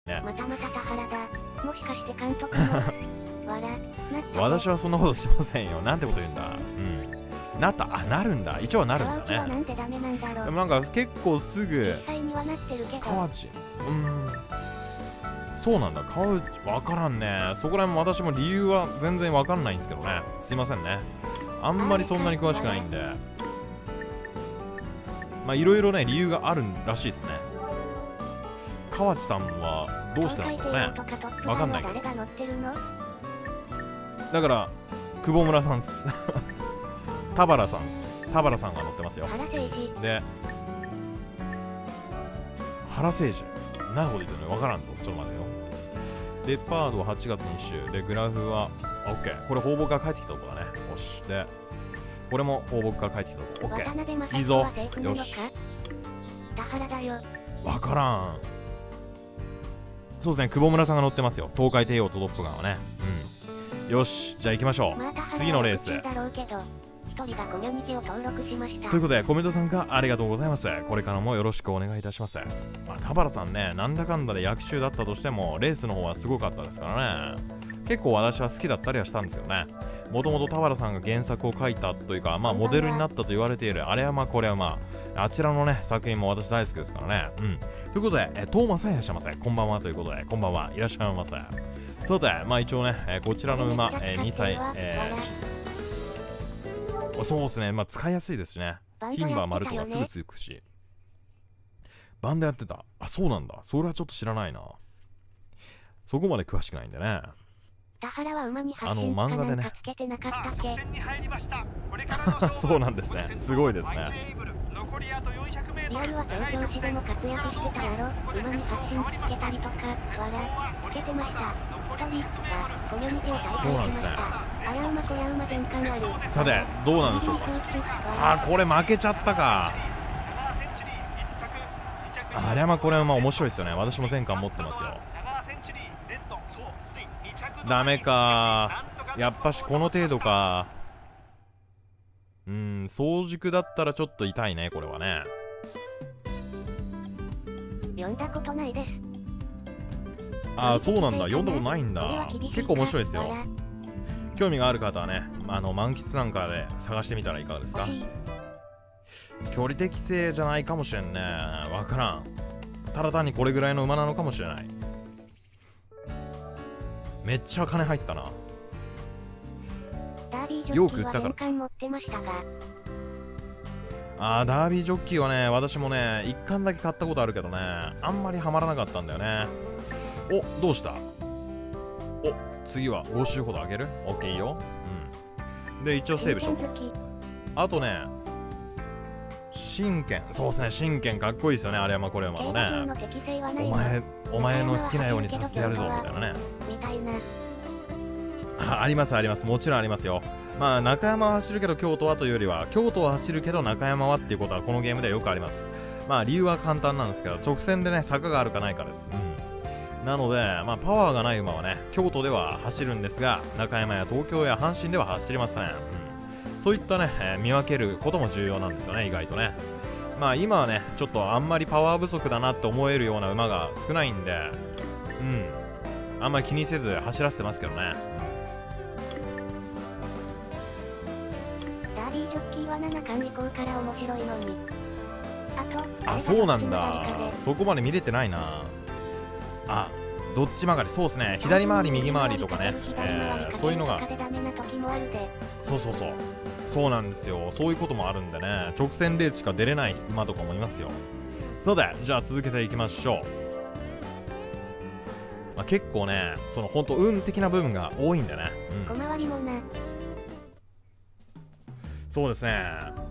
またまた田原だ。もしかして監督も私はそんなことしてませんよ。なんてこと言うんだ。うん。なった。あ、なるんだ。一応はなるんだね。 なんでダメなんだろう。 でもなんか結構すぐ実際にはなってるけど。 河内。そうなんだ。河内わからんね。そこら辺も私も理由は全然わかんないんですけどね。すいませんね。あんまりそんなに詳しくないんで。まあいろいろね理由があるらしいですね。河内さんはどうしてなんだろうね。わかんないけど。だから久保村さんっす。田原さんっす。田原さんが乗ってますよ。で原誠司。何のこと言ってるのわからんぞ。ちょっと待ってよ。レパードは8月2週でグラフは OK。これ放牧から帰ってきたとこだね。よし。でこれも放牧から帰ってきたとこ。OK。いいぞ。よし。わからん。そうですね。久保村さんが乗ってますよ。東海帝王とトップガンはね。うん。よし。じゃあ行きましょう。次のレース。ということでコメント参加ありがとうございます。これからもよろしくお願いいたします。まあ、田原さんね、なんだかんだで役中だったとしてもレースの方はすごかったですからね。結構私は好きだったりはしたんですよね。もともと田原さんが原作を書いたというか、まあモデルになったと言われているあれはまあこれはまああちらのね作品も私大好きですからね。うん。ということでトーマさんいらっしゃいませ。こんばんはということでこんばんはいらっしゃいませ。さてまあ一応ね、こちらの馬、2歳、そうですね、まあ使いやすいですしね。牝馬丸とかすぐつくし。バンドやってた。あ、そうなんだ。それはちょっと知らないな。そこまで詳しくないんでね。漫画でね。そうなんですね。すごいですね。 リアルは調教師でも活躍してたやろ。馬に発信つけたりとか、つけてました。 そうなんですね。さてどうなんでしょうか。あー、これ負けちゃったか。あれはこれはまあ面白いですよね。私も前回持ってますよ。ダメか。やっぱしこの程度か。早熟だったらちょっと痛いね、これはね。 読んだことないです。 ああ、そうなんだ。読んだことないんだ。結構面白いですよ。興味がある方はね、満喫なんかで探してみたらいかがですか。距離適正じゃないかもしれんね。わからん。ただ単にこれぐらいの馬なのかもしれない。めっちゃ金入ったな。よく売ったから。あー、ダービージョッキーはね、私もね、1巻だけ買ったことあるけどね、あんまりハマらなかったんだよね。お、どうした？お、次は5周ほど上げる？ OK いいよ。うん。で、一応セーブしとこう。あとね、真剣。そうですね、真剣かっこいいですよね、あれはまあこれはまだね。お前の好きなようにさせてやるぞ、みたいなね。ありますあります。もちろんありますよ。まあ中山は走るけど京都はというよりは京都は走るけど中山はっていうことはこのゲームではよくあります。まあ理由は簡単なんですけど直線でね坂があるかないかです。なのでまあパワーがない馬はね京都では走るんですが中山や東京や阪神では走りません。そういったね、見分けることも重要なんですよね意外とね。まあ今はねちょっとあんまりパワー不足だなって思えるような馬が少ないんであんまり気にせず走らせてますけどね。あ、そうなんだ。そこまで見れてないな。あ、どっち曲がり。そうですね。左回り右回りとかね、そういうのがそうなんですよ。そういうこともあるんでね直線レースしか出れない馬とかもいますよ。そうだ、じゃあ続けていきましょう。まあ、結構ねその本当運的な部分が多いんでね。そうですね。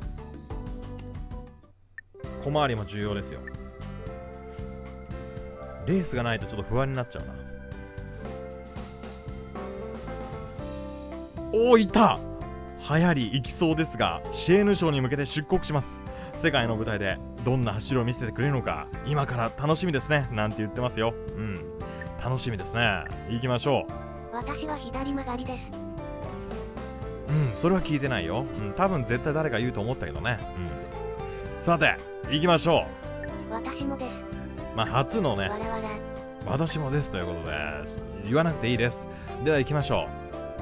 小回りも重要ですよ。レースがないとちょっと不安になっちゃうな。おー、いた。流行り行きそうですがシェーヌ賞に向けて出国します。世界の舞台でどんな走りを見せてくれるのか今から楽しみですねなんて言ってますよ。楽しみですね。行きましょう。 私は左曲がりです。 それは聞いてないよ。多分絶対誰か言うと思ったけどね。さて行きましょう。 私もです。 まあ初のね私もですということで、言わなくていいです。では行きましょう。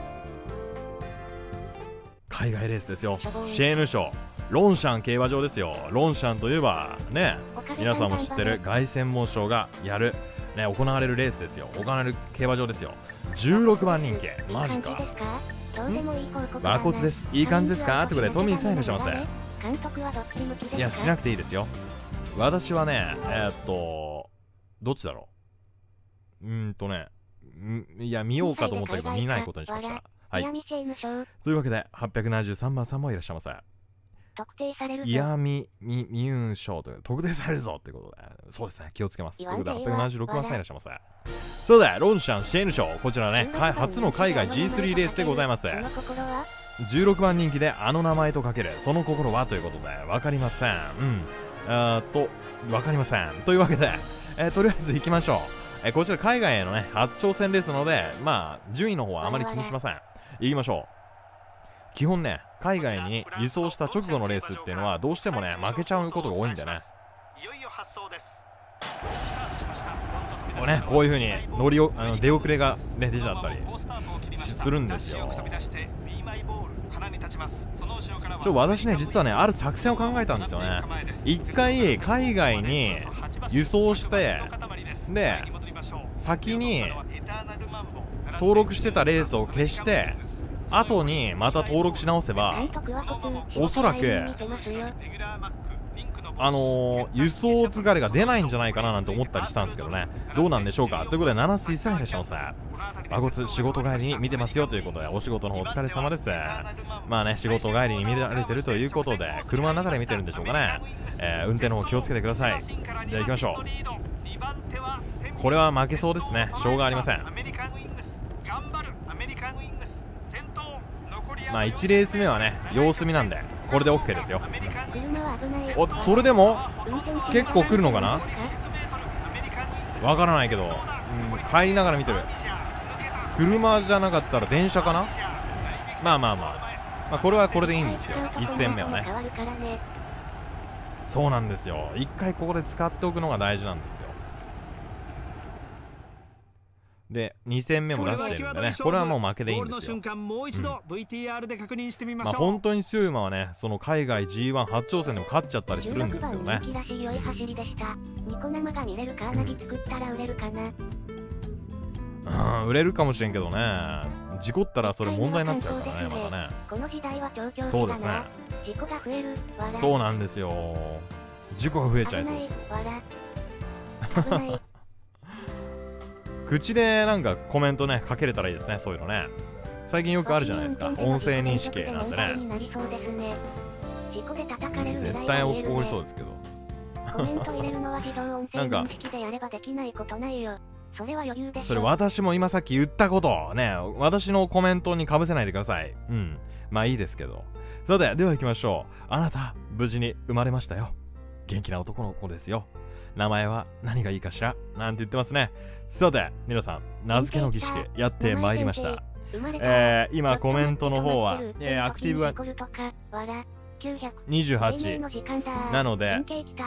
海外レースですよ。シェーヌ賞、ロンシャン競馬場ですよ。ロンシャンといえばね、皆さんも知ってる凱旋門賞がやる、ね、行われるレースですよ。行われる競馬場ですよ。16番人気。マジか。馬骨です。いい感じですかということで、トミーさんいらっしゃいませ。いや、しなくていいですよ。私はね、どっちだろう。いや、見ようかと思ったけど、見ないことにしました。はい。というわけで、873番さんもいらっしゃいませ。イヤミユン賞という特定されるぞということで、そうですね、気をつけます。ということで、876番さんいらっしゃいませ。そうだ、ロンシャンシェーヌ賞、こちらね、初の海外 G3 レースでございます。16番人気であの名前とかける、その心はということで、わかりません。わかりません。というわけで、とりあえず行きましょう。こちら海外へのね、初挑戦レースなので、まあ、順位の方はあまり気にしません。行きましょう。基本ね、海外に輸送した直後のレースっていうのはどうしてもね、負けちゃうことが多いんでね。ね、こういう風に出遅れが、ね、出ちゃったりするんですよ。私ね、実はね、ある作戦を考えたんですよね。一回海外に輸送して、で先に登録してたレースを消して後にまた登録し直せば、おそらく輸送疲れが出ないんじゃないかななんて思ったりしたんですけどね。どうなんでしょうか。ということで、七水さんいらっしゃいませ。馬骨仕事帰りに見てますよということで、お仕事の方お疲れ様です。まあね、仕事帰りに見られてるということで、車の中で見てるんでしょうかね。運転の方気をつけてください。じゃあ行きましょう。これは負けそうですね。しょうがありません。まあ1レース目はね、様子見なんで、これで OK ですよ。それでも結構来るのかな、わからないけど、帰りながら見てる。車じゃなかったら電車かな。まあこれはこれでいいんですよ。1戦目はね。そうなんですよ。1回ここで使っておくのが大事なんですよ。で、2戦目も出してるんでね、これはもう負けでいいんですよ。まあ本当に強い馬はね、その海外 G1 初挑戦でも勝っちゃったりするんですけどね。売れるかもしれんけどね、事故ったらそれ問題になっちゃうからね、またね。そうですね。そうなんですよ。事故が増えちゃいそうですよ。口でなんかコメントね、かけれたらいいですね、そういうのね。最近よくあるじゃないですか、音声認識なんてね。絶対起こりそうですけど。なんか、それ私も今さっき言ったことね、私のコメントにかぶせないでください。まあいいですけど。さて、では行きましょう。あなた、無事に生まれましたよ。元気な男の子ですよ。名前は何がいいかしらなんて言ってますね。さて、皆さん、名付けの儀式やってまいりました。今、コメントの方は、アクティブは28なので、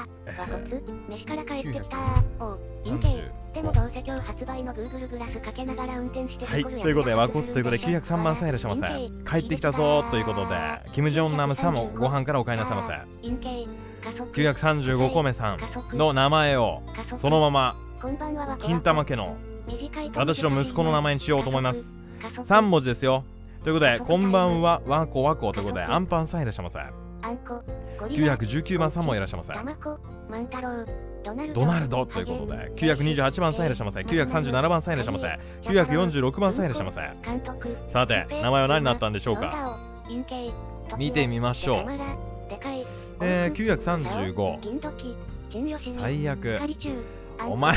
はい、ということで、和骨ということで、903番さんいらっしゃいませ。帰ってきたぞということで、キム・ジョンナムさんもご飯からお帰りなさいませ。935個目さんの名前をそのまま金玉家の私の息子の名前にしようと思います。3文字ですよ。ということで、こんばんはわこわこということで、アンパンさんいらっしゃいませ。919番さんもいらっしゃいませ。ドナルドということで、928番さんいらっしゃいませ。937番さんいらっしゃいませ。946番さんいらっしゃいませ。さて、名前は何になったんでしょうか。見てみましょう。935。最悪。お前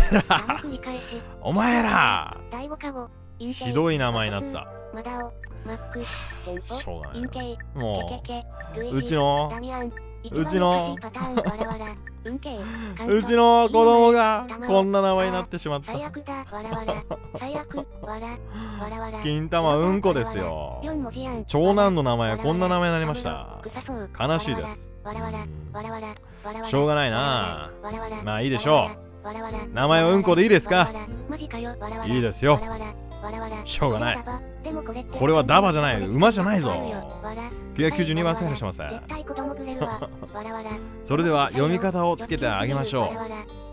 らひどい名前になった。しょうがない。もううちの子供がこんな名前になってしまった。金玉うんこですよ。長男の名前はこんな名前になりました。悲しいです。しょうがないな。まあいいでしょう。 名前はうんこでいいですか？ マジかよ。 いいですよ。しょうがない。これはダバじゃない、馬じゃないぞ。992番さえいらっしゃいませ。それでは読み方をつけてあげましょう。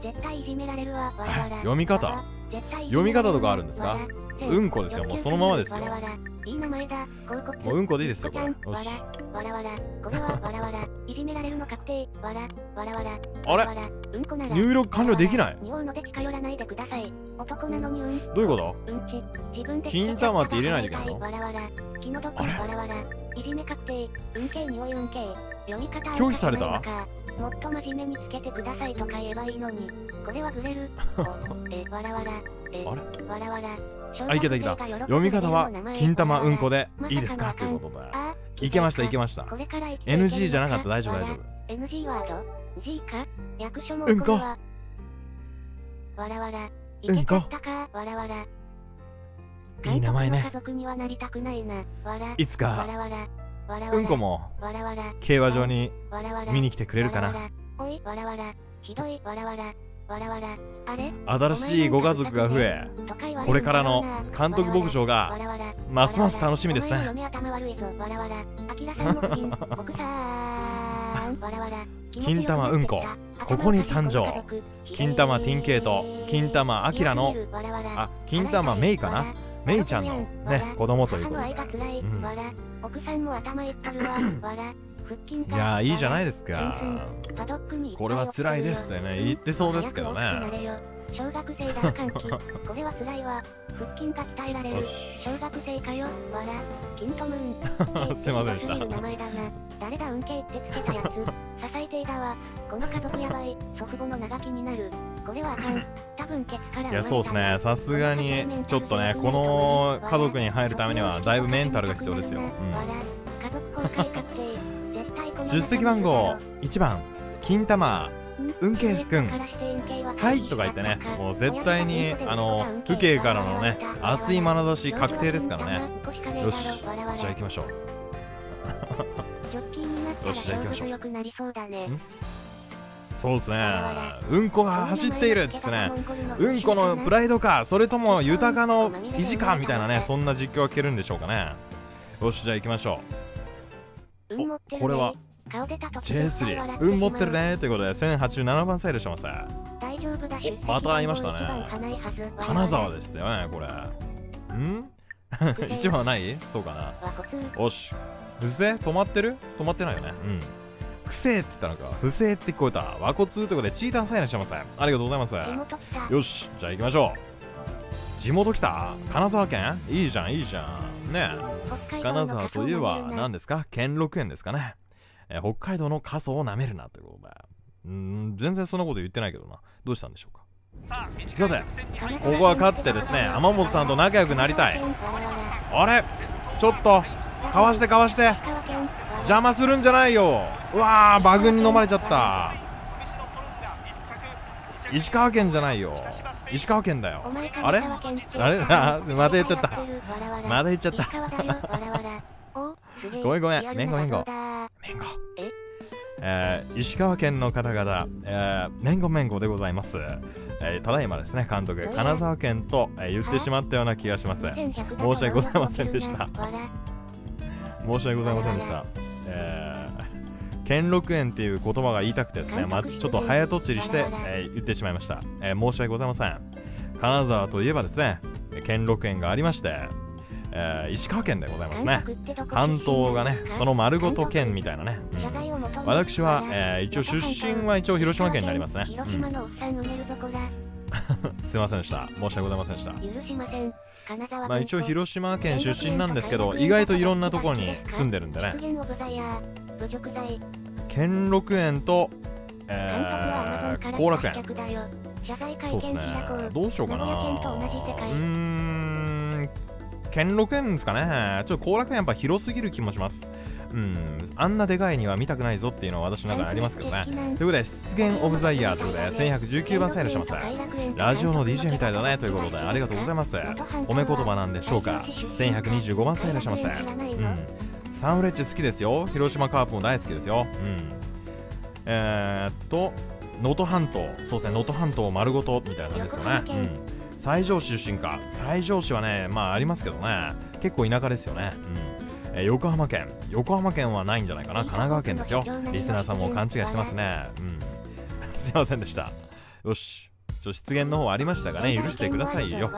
読み方とかあるんですか？うんこですよ、もうそのままですよ。 いい名前だ。 もううんこでいいですよ、これ。よし。 これはいじめられるの確定。 あれ、入力完了できない。 匂うので近寄らないでください。男なのにどういうこと？金玉って入れないといけないの？ 気の毒。いじめ確定。運慶匂い運慶。読み方拒否された？ もっと真面目につけてくださいとか言えばいいのに。これはずれる。 あ、いけたいけた。読み方は金玉うんこでいいですかということで。いけましたいけました。NG じゃなかった。大丈夫大丈夫。 NG ワード G か役所もうんこうんこいい名前ね。いつかうんこも競馬場に見に来てくれるかな。新しいご家族が増え、これからの監督牧場がますます楽しみですね。金玉うんこ、ここに誕生。金玉ティンケイと金玉アキラの、あ、金玉メイかな、メイちゃんのね、子供ということで、いやー、いいじゃないですか。これは辛いですってね、言ってそうですけどね。 小学生だ歓喜。これは辛いわ。腹筋が鍛えられる。小学生かよ。金とムーン。 すいませんでした。 名前だな。誰だ運慶ってつけたやつ。支えていだわ。この家族やばい。祖父母の長気になる。これはあかん。多分ケツから。 いや、そうですね。さすがにちょっとね、この家族に入るためにはだいぶメンタルが必要ですよ。 家族公開確定。 出席番号1番金玉運慶くん、はいとか言ってね、もう絶対に父兄からのね、熱い眼差し確定ですからね。よし、じゃあ行きましょう。よし、じゃあ行きましょう。そうですね、うんこが走っているっつね、うんこのプライドか、それとも豊かの意地かみたいなね、そんな実況が聞けるんでしょうかね。よし、じゃあ行きましょう。お、これはJ3、運持ってるねということで、1087番さえいらっしゃいませ。また会いましたね。金沢ですよね、これ。1番はない？そうかな。よし。不正止まってる？止まってないよね。不正って言ったのか。不正って聞こえた。和骨ということで、チータンさえいらっしゃいませ。ありがとうございます。よし。じゃあ行きましょう。地元来た？金沢県？いいじゃん、いいじゃん。ねえ。金沢といえば何ですか？兼六園ですかね。北海道の過疎をなめるなということで、全然そんなこと言ってないけどな。どうしたんでしょうか。さて、ここは勝ってですね、天本さんと仲良くなりたい。あれ、ちょっとかわしてかわして、邪魔するんじゃないよ。うわー、バグに飲まれちゃった。石川県じゃないよ、石川県だよ。あれあれまた言っちゃった、また言っちゃった。ごめんごめん、めんごめんご石川県の方々、めんごめんごでございます。ただいまですね、監督、金沢県と、言ってしまったような気がします。申し訳ございませんでした。申し訳ございませんでした。兼六園っていう言葉が言いたくてですね、ちょっと早とちりして、言ってしまいました。申し訳ございません。金沢といえばですね、兼六園がありまして、石川県でございますね。半島がね、その丸ごと県みたいなね。私は、一応出身は一応広島県になりますね。すいませんでした。申し訳ございませんでした。まあ一応広島県出身なんですけど、意外といろんなところに住んでるんでね。兼六園と、後楽園。そうですね。どうしようかな。兼六園ですかね。ちょっと後楽園やっぱ広すぎる気もします。あんなでかいには見たくないぞっていうのは私の中にありますけどね。ということで、出現オブザイヤーということで、1119番さえいらっしゃいませ。ラジオの DJ みたいだねということで、ありがとうございます。褒め言葉なんでしょうか。1125番さえいらっしゃいませ。サンフレッチェ好きですよ。広島カープも大好きですよ。 能登半島、そうですね、能登半島丸ごとみたいな感じですよね。うん。西条市出身か。西条市はね、まあありますけどね、結構田舎ですよね。うん。横浜県はないんじゃないかな。神奈川県ですよ。リスナーさんも勘違いしてますね。うん。すいませんでした。よし。失言の方ありましたがね、許してくださいよ。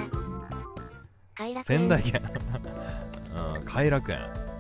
仙台県うん、偕楽園。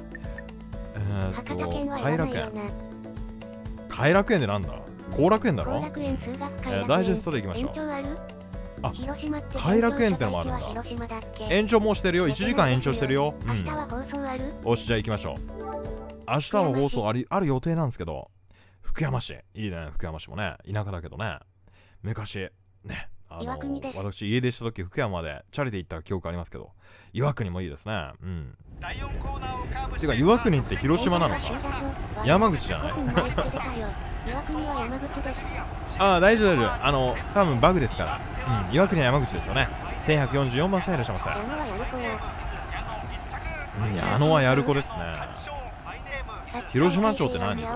偕楽園。偕楽園でなんだ、後楽園だろ。ダイジェストでいきましょう。あ、偕楽園ってのもあるんだ。延長もうしてるよ。1時間延長してるよ。うん。よし、じゃあ行きましょう。明日は放送ある予定なんですけど、福山市。いいね、福山市もね。田舎だけどね。昔、ね。私、家出した時、福山までチャリで行った記憶ありますけど、岩国もいいですね。うん。てか、岩国って広島なのか。山口じゃないああ、大丈夫、大丈夫。多分バグですから。うん、岩国は山口ですよね。1144番さんいらっしゃいませ。うん、矢野はやる子ですね。広島町って何ですか。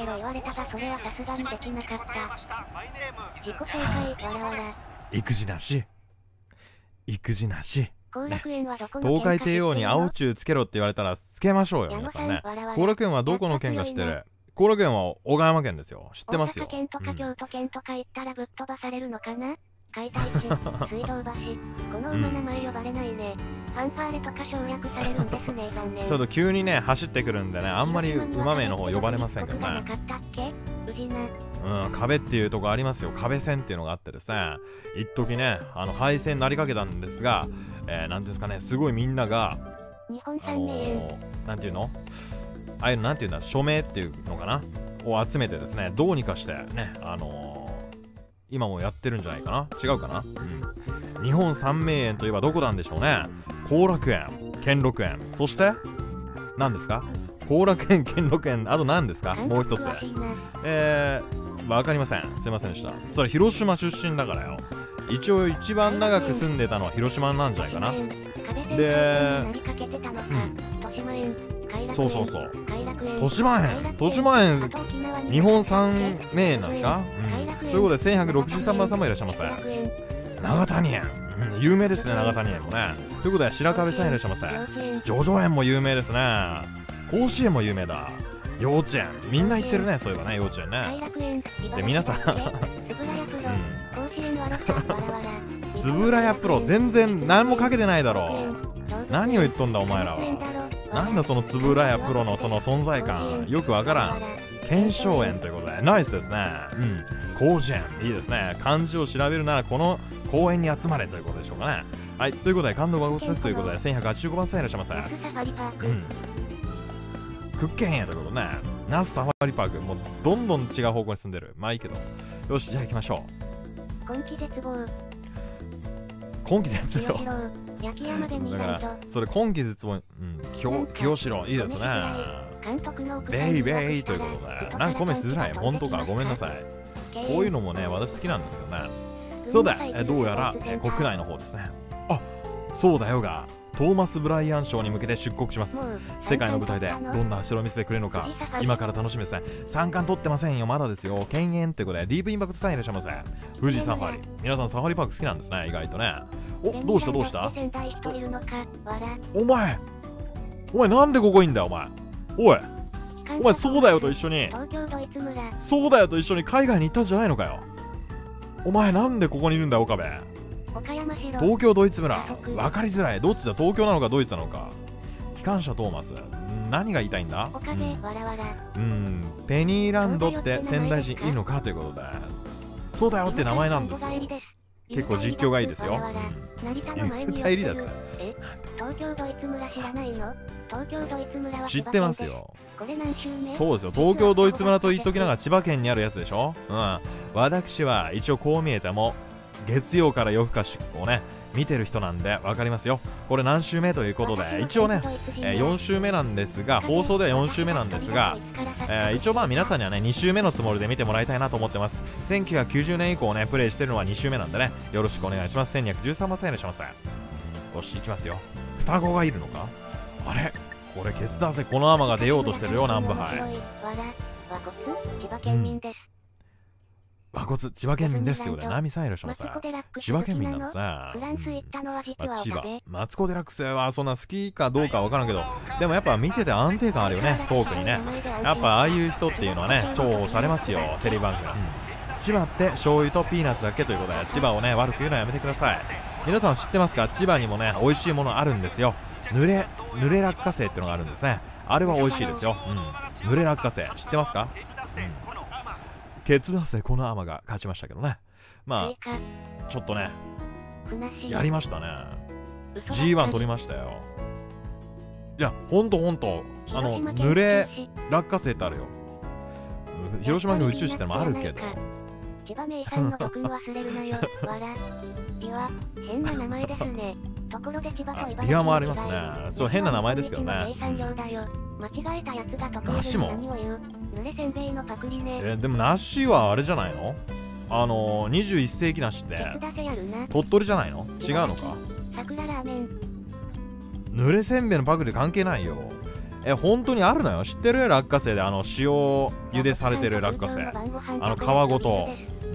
育児なし。育児なし。東海帝王に青中つけろって言われたらつけましょうよ、皆さんね。後楽園はどこの県か知ってる。後楽園は小川県ですよ。知ってますよ。 大阪県とか京都県とか行ったらぶっ飛ばされるのかな。解体地、水道橋。この馬名前呼ばれないね。ファンファーレとか省略されるんですね。残念。 ちょっと急にね走ってくるんでね、あんまり馬名の方呼ばれませんけどね。うん、壁っていうとこありますよ。壁線っていうのがあってですね、一時ね廃線になりかけたんですが、なんですかね、すごいみんながなんていうの、ああいうのなんていうんだ、署名っていうのかなを集めてですね、どうにかしてね、今もやってるんじゃないかな。違うかな。うん。日本三名園といえばどこなんでしょうね。後楽園、兼六園、そして何ですか。後楽園、兼六園、あと何ですか。もう一つ。わかりません。すいませんでした。それ広島出身だからよ。一応一番長く住んでたのは広島なんじゃないかな。で、そうそうそう。豊島園日本三名園なんですか。ということで1163番さんもいらっしゃいませ。長谷園、有名ですね、長谷園もね。ということで白壁さんいらっしゃいませ。叙々苑も有名ですね。甲子園も有名だ。幼稚園、みんな行ってるね、そういえばね、幼稚園ね。で、皆さんつぶらやプロ、全然何もかけてないだろう。何を言っとんだお前らは。なんだそのつぶらやプロのその存在感、よくわからん。検証園ということでナイスですね。うん、甲子園いいですね。漢字を調べるならこの公園に集まれということでしょうかね。はい、ということで感動がごつということで1185番さんいらっしゃいませ。うん、福建園ということでね、那須サファリパーク、もうどんどん違う方向に住んでる。まあいいけど、よし、じゃあ行きましょう。今季絶望、 今季絶望だからそれ今季絶望、清志郎いいですね。ベイベイということで、なんかコメントしづらい。本当か、ごめんなさい。こういうのもね、私好きなんですけどね。そうだ、どうやら国内の方ですね。あ、そうだよが、トーマス・ブライアン賞に向けて出国します。世界の舞台でどんな走りを見せてくれるのか、今から楽しみですね。三冠取ってませんよ、まだですよ。犬猿ということで、ディープインパクトさんいらっしゃいませ。富士サファリ、皆さんサファリパーク好きなんですね、意外とね。お、どうしたどうした。お前なんでここいんだよ、お前。お前そうだよと一緒に海外に行ったんじゃないのかよ。お前なんでここにいるんだよ、岡部。東京ドイツ村、分かりづらい。どっちだ、東京なのかドイツなのか。機関車トーマス、何が言いたいんだ。ペニーランドって仙台人いいのかということで、そうだよって名前なんですよ。結構実況がいいですよ。入りだぜ。 東京ドイツ村知らないの？東京ドイツ村は知ってますよ。 これ何周目？ そうですよ。東京ドイツ村と言っときながら千葉県にあるやつでしょ。私は一応こう見えても月曜から夜更かしをね見てる人なんで分かりますよ。これ何週目ということで、一応ね、4週目なんですが、放送では4週目なんですが、一応まあ皆さんにはね2週目のつもりで見てもらいたいなと思ってます。1990年以降ねプレイしてるのは2週目なんでね、よろしくお願いします。1213番さんいらっしゃいませ。よし、行きますよ。双子がいるのか。あれ、これケツだぜ。このアマが出ようとしてるよ、南部杯。 和骨、千葉県民ですってことで、ナミさんいらっしゃいませ。千葉県民なんですね。千葉、マツコ・デラックスはそんな好きかどうかわからんけど、でもやっぱ見てて安定感あるよね、トークにね。やっぱああいう人っていうのはね、重宝されますよ、テレビ番組。千葉って醤油とピーナッツだけということで、千葉をね、悪く言うのはやめてください。皆さん知ってますか？千葉にもね、美味しいものあるんですよ。濡れ落花生っていうのがあるんですね。あれは美味しいですよ。濡れ落花生、知ってますか？ケツダセコナーマが勝ちましたけどね。まあちょっとねやりましたね。 G1 取りましたよ。いやほんと濡れ落花生ってあるよ。広島県宇宙市ってのもあるけど、 千葉名産の特訓忘れるなよ。わらビワ、変な名前ですね。ところで千葉と茨城ビワもありますね。そう、変な名前ですけどね。 間違えたやつが得意で何を言う。濡れせんべいのパクリね。 でも梨はあれじゃないの？21世紀梨って鳥取じゃないの？違うのか？ 桜ラーメン。 濡れせんべいのパクリ関係ないよ。本当にあるのよ。知ってる？落花生で塩茹でされてる落花生、皮ごと。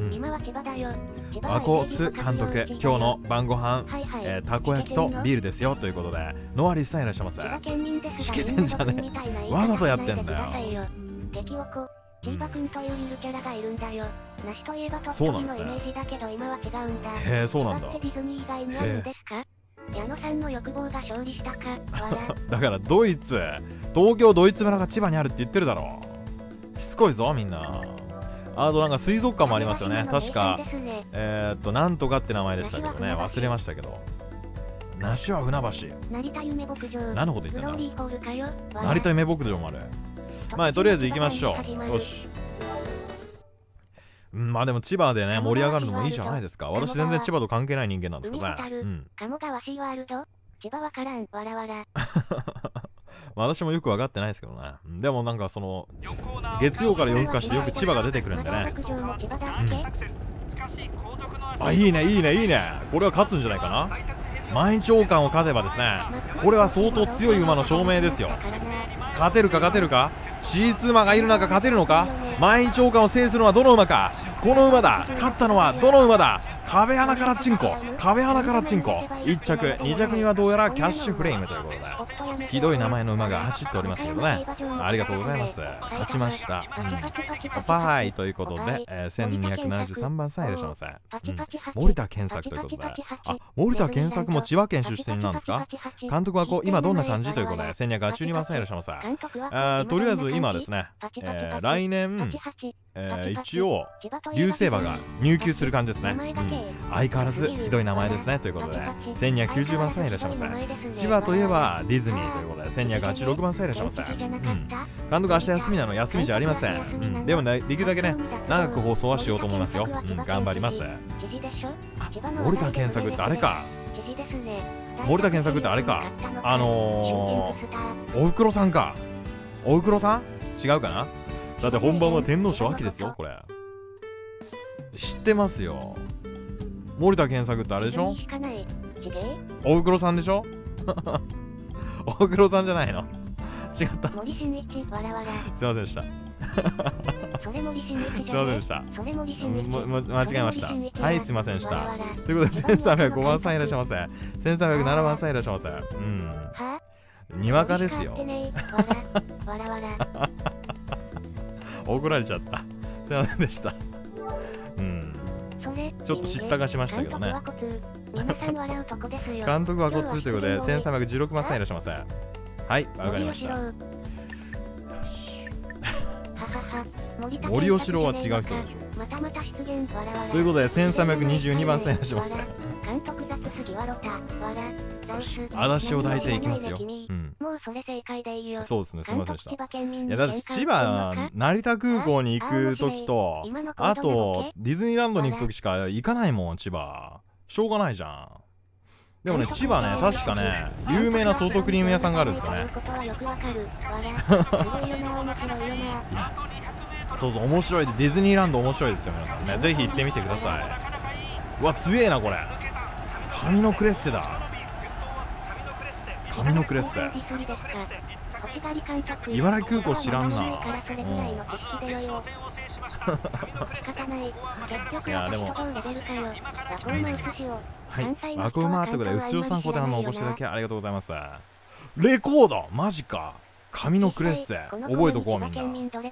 和光津監督、今日の晩ご飯、たこ焼きとビールですよということで、ノアリスさんいらっしゃいませ。しけてんじゃねえ、わざとやってんだよ。 激おこチーバくんというゆるキャラがいるんだよ。梨といえばとってものイメージだけど今は違うんだ。 へえ、そうなんだ。 ディズニー以外にあるんですか？矢野さんの欲望が勝利したか。 だからドイツ、東京ドイツ村が千葉にあるって言ってるだろう。しつこいぞみんな。あとなんか水族館もありますよね。確かなんとかって名前でしたけどね、忘れましたけど。梨は船橋。 成田夢牧場。 何のこと言ってんだ。 成田夢牧場まで。まあとりあえず行きましょう。よし。まあでも千葉でね盛り上がるのもいいじゃないですか。私全然千葉と関係ない人間なんですけどね。 鴨川シーワールド。千葉わからん。わらわら。 私もよく分かってないですけどね。でもなんかその月曜から夜更かしでよく千葉が出てくるんでね。あ、いいねいいねいいね。これは勝つんじゃないかな。毎日王冠を勝てばですね、これは相当強い馬の証明ですよ。勝てるか C2 馬がいる中勝てるのか。毎日王冠を制するのはどの馬か。この馬だ。勝ったのはどの馬だ。壁穴からチンコ1着2着にはどうやらキャッシュフレームということで、ひどい名前の馬が走っておりますけどね。ありがとうございます。勝ちました。パイということで、1273番さんいらっしゃいませ。森田健作ということで、森田健作も千葉県出身なんですか。監督は今どんな感じということで、1282番さんいらっしゃいませ。とりあえず今ですね、来年一応流星馬が入厩する感じですね。相変わらずひどい名前ですねということで、1290番さんいらっしゃいませ。千葉といえばディズニーということで、1286番さんいらっしゃいませ。監督明日休みなの。休みじゃありません。でもね、できるだけね長く放送はしようと思いますよ。頑張ります。森田健作ってあれか。森田健作ってあれか。おふくろさんか。おふくろさん違うかな。だって本番は天皇賞秋ですよ。これ知ってますよ。森田健作ってあれでしょ。おふくろさんでしょ。おふくろさんじゃないの。違った。すいませんでした。すいませんでした。間違えました。はい、すいませんでした。ということで1305番さんいらっしゃいませ。1307番さんいらっしゃいませ。にわかですよ。怒られちゃった。すいませんでした。ちょっと知ったかしましたけどね。監督はコツということで、1316番さんいらっしゃいませ。はい、わかりました。森喜朗は違う人でしょ。ということで、1322番さんいらっしゃいませ。嵐を抱いていきますよ。そうですね、すみませんでした。いや、だって千葉、成田空港に行くときと、あとディズニーランドに行くときしか行かないもん、千葉。しょうがないじゃん。でもね、千葉ね、確かね、有名なソフトクリーム屋さんがあるんですよね。そうそう、面白いで、ディズニーランド面白いですよ、皆さんね。ぜひ行ってみてください。うわ、強えな、これ。神のクレッセだ。神のクレッセ。茨城空港知らんな。 いやでもはい、ワコウマートぐらい薄塩参考で起こしていただきありがとうございます。レコードマジか。紙のクレッセ覚えとこうみんな。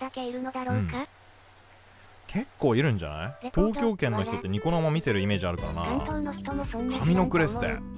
結構いるんじゃない？東京圏の人ってニコ生見てるイメージあるからな。紙のクレッセ。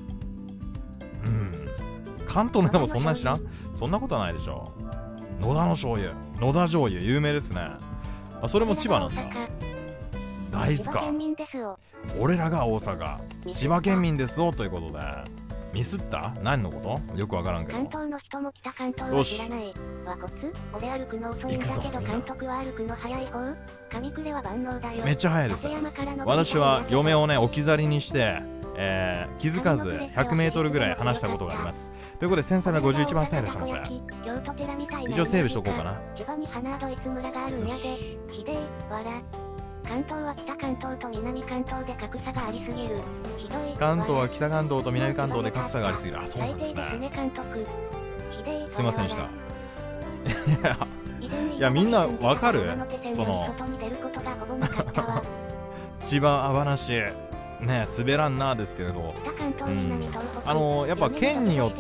関東の人もそんなに知らん？そんなことはないでしょ。野田の醤油、野田醤油有名ですね。あ、それも千葉なんだ。大豆か。俺らが大阪、千葉県民ですよということで。ミスった？何のこと？よくわからんけど。 関東の人も北関東は知らない。和骨？俺歩くの遅いんだけど監督は歩くの早い方？紙くれは万能だよ。 めっちゃ早いです。私は嫁をね置き去りにして、気づかず100メートルぐらい離したことがあります。ということで1351番線いらっしゃいませ。一応セーブしとこうかな。 千葉に花ドイツ村があるんやで。ひでえ、わら。関東は北関東と南関東で格差がありすぎる。ひどい。 関東は北関東と南関東で格差がありすぎる。あ、そうなんですね。すいませんでした。いやみんなわかる？その千葉話ね滑らんなですけれど、やっぱ県によ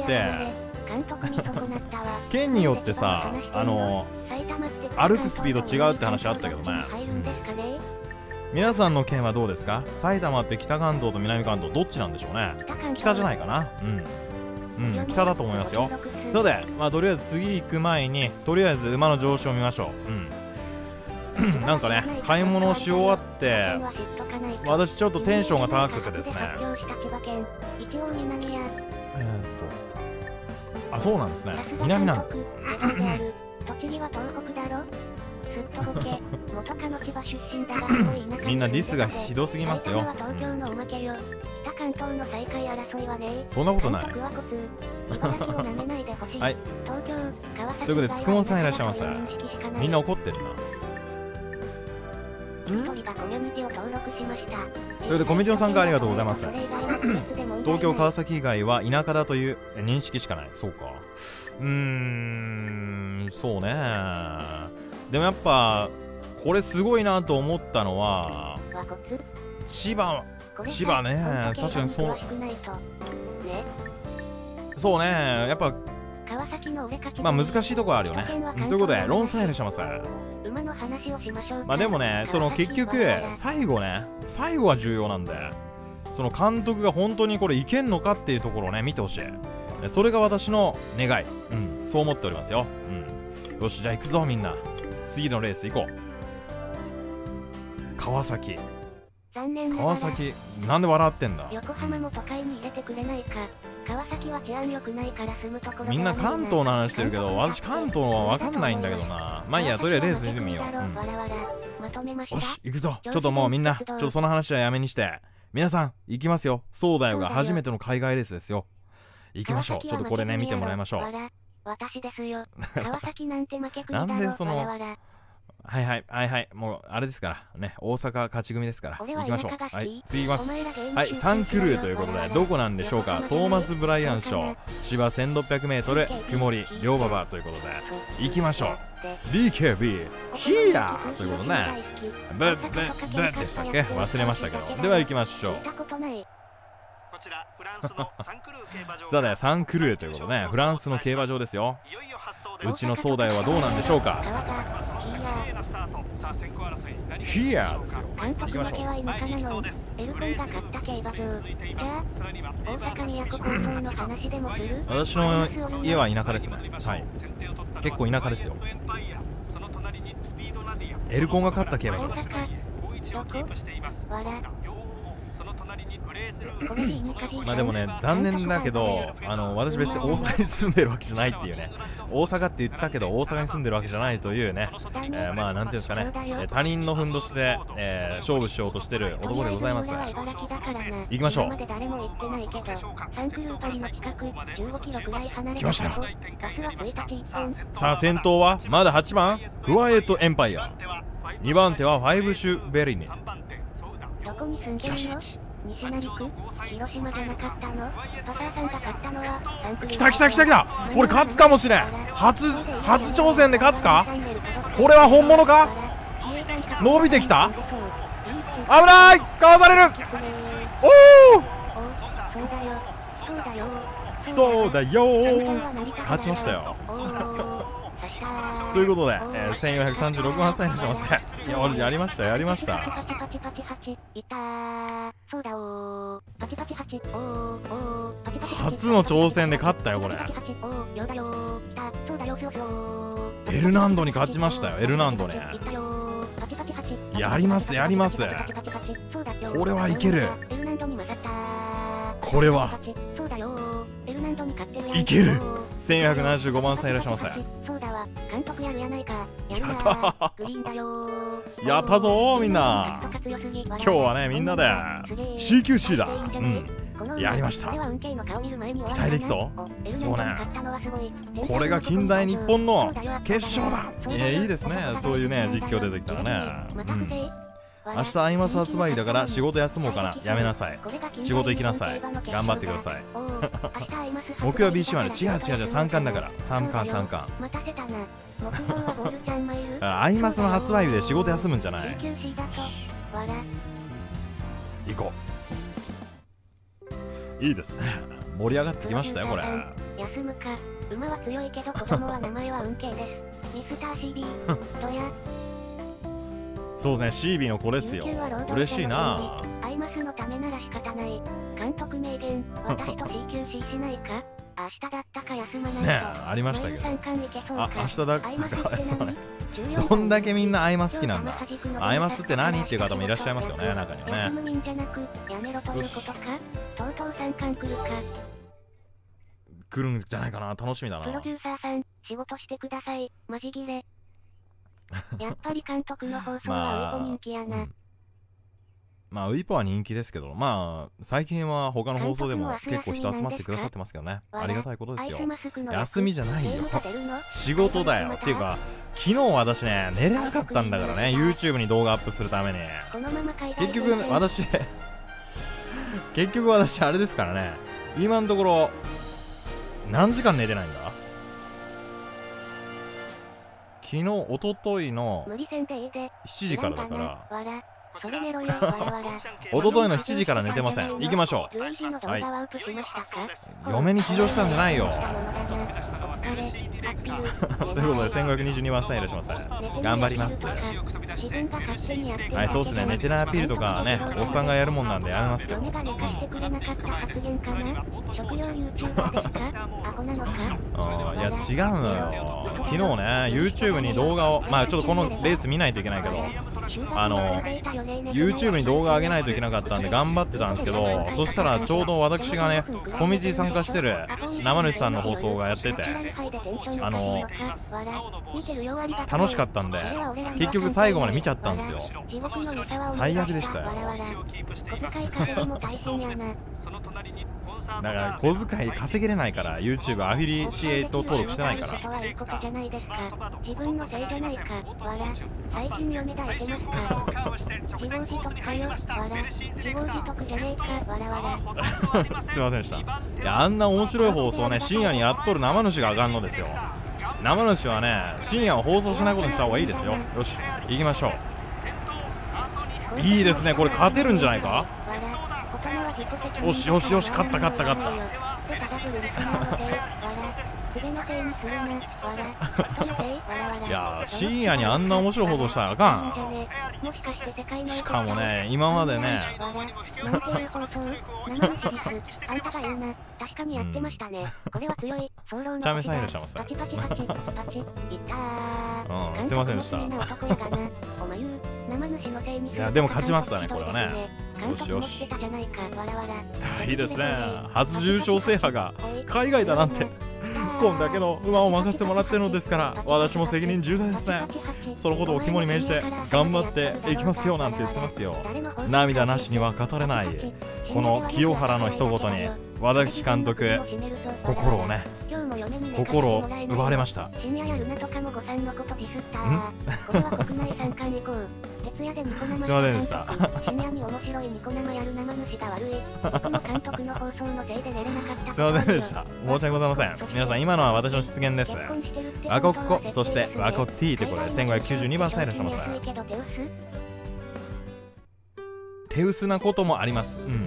ってさ歩くスピード違うって話あったけどね。皆さんの県はどうですか？埼玉って北関東と南関東どっちなんでしょうね。北じゃないかな。北だと思いますよ。そうで、とりあえず次行く前にとりあえず馬の上昇を見ましょう。なんかね買い物をし終わって私ちょっとテンションが高くてですね。あ、そうなんですね。南なんだ。みんなディスがひどすぎますよ。そんなことない。はい。ということでつくもんさんいらっしゃいませ。みんな怒ってるな。ということでコミュニティの参加ありがとうございます。東京川崎以外は田舎だという認識しかない。そうか。そうね。でもやっぱこれすごいなと思ったのは千葉ね。確かにそうね。やっぱ難しいところあるよね。ということでロンさんいらっしゃいませ。でもね結局最後が重要なんで、その監督が本当にこれいけんのかっていうところをね見てほしい。それが私の願い。そう思っておりますよ。よし、じゃあ行くぞみんな。次のレース行こう。川崎なんで笑ってんだ。 横浜も都会に入れてくれないか。川崎は治安良くないから住むところ。 みんな関東の話してるけど私関東は分かんないんだけどな。まあいいや、とりあえずレース見てみよう。よし行くぞ。ちょっともうみんなちょっとその話はやめにして皆さん行きますよ。そうだよが初めての海外レースですよ。行きましょう。ちょっとこれね見てもらいましょう。 私ですよ。川崎なんて負け組だろ。 なんでそのはいもうあれですからね、大阪勝ち組ですから行きましょう。はい、次行きます。はい、サンクルーということでどこなんでしょうか。トーマス・ブライアン賞芝 1600m 曇り両馬場ということで行きましょう。 BKB ヒアーということね。ブッでしたっけ、忘れましたけど。では行きましょう。さあね、サンクルーということね、フランスの競馬場ですよ。うちの総代はどうなんでしょうか。ヒアーですよ。行きましょう。私の家は田舎ですね。はい、結構田舎ですよ。エルコンが勝った競馬場です。でもね残念だけど私別に大阪に住んでるわけじゃないっていうね。大阪って言ったけど大阪に住んでるわけじゃないというね、なんていうんですかね、他人のふんどしで、勝負しようとしてる男でございます。行きましょう。来ましたよ。さあ先頭はまだ8番クワイエットエンパイア、2番手はファイブシュベリネ。来ました。西成区広島じゃなかったの。バサーさんが勝ったのは来たこれ勝つかもしれん。初挑戦で勝つか。これは本物か。 伸びてきた。危ない、かわされる。おお、そうだよ勝ちましたよということで、1436万歳にします。いや、俺やりました、やりました。初の挑戦で勝ったよこれ。エルナンドに勝ちましたよ。エルナンドね、やりますやります。これはいける。これはいける。1475万歳いらっしゃいませ。やったぞーみんな。今日はねみんなで CQC だ。やりました。期待できそう。そうね、これが近代日本の決勝だ。いいですね、そういうね実況出てきたらね。明日アイマス発売だから仕事休もうかな。やめなさい、仕事行きなさい、頑張ってください木曜 BC まで。違う3巻だから。3巻アイマスの発売日で仕事休むんじゃない。行こう。いいですね、盛り上がってきましたよこれ。 休むか。馬は強いけど子供は名前は運慶です。ミスター CB どや。 そうですね、CB の子ですよ。嬉しいな。 アイマスのためなら仕方ない。監督名言、私と CQC しないか。明日だったか休まないと。 ねえ、ありましたけど。明日だったか休まない。どんだけみんなアイマス好きなんだ。アイマスって何っていう方もいらっしゃいますよね、中にはね。よし、来るんじゃないかな。楽しみだな。 プロデューサーさん、仕事してください。マジギレ。やっぱり監督の放送はウイポ人気やな。 まあウイポは人気ですけど、まあ最近は他の放送でも結構人集まってくださってますけどね。ありがたいことですよ。休みじゃないよ、仕事だよ。っていうか昨日私ね寝れなかったんだからね、 YouTube に動画アップするために。結局私あれですからね、今のところ何時間寝てないんだ。昨日、おとといの7時からだから、おとといの7時から寝てません。行きましょう。はい。嫁に騎乗したんじゃないよ。ということで、1522番さんいらっしゃいませ。頑張ります。はい、そうですね。寝てないアピールとかね、おっさんがやるもんなんでやめますけど。いや、違うのよ。昨日ね、YouTube に動画を、まあちょっとこのレース見ないといけないけど、YouTube に動画上げないといけなかったんで頑張ってたんですけど、そしたらちょうど私がね、コミュニティ参加してる生主さんの放送がやってて、楽しかったんで、結局最後まで見ちゃったんですよ。最悪でしたよ。だから小遣い稼げれないから、 YouTube アフィリシエイト登録してないから。 自分のせいじゃないか。最近読みだいてますか。自業自得かよ。自業自得じゃねえか。 すいませんでした。いや、あんな面白い放送ね、深夜にやっとる生主があかんのですよ。生主はね、深夜を放送しないことにした方がいいですよ。よし、行きましょう。いいですね、これ勝てるんじゃないか。よしよしよし、勝った。いや、深夜にあんな面白い放送したらあかん。しかもね、今までね、チャメさんいらっしゃいませ。すいませんでした。いや、でも勝ちましたね、これはね。よしよし、いいですね。初重賞制覇が海外だなんて。こんだけの馬を任せてもらってるのですから、私も責任重大ですね。そのことを肝に銘じて頑張っていきますよなんて言ってますよ。涙なしには語れないこの清原の一言に私監督心をね心を奪われました。 深夜やルナとかも誤算のことディスったこれは国内参観行こう。徹夜でニコ生すいませんでした。 深夜に面白いニコ生やる生主が悪い。僕の監督の放送のせいで寝れなかった。 すいませんでした。申し訳ございません。皆さん今のは私の出現です。ワコッコ、そしてワコティってこれ1592番さえいらっしゃいます。手薄なこともあります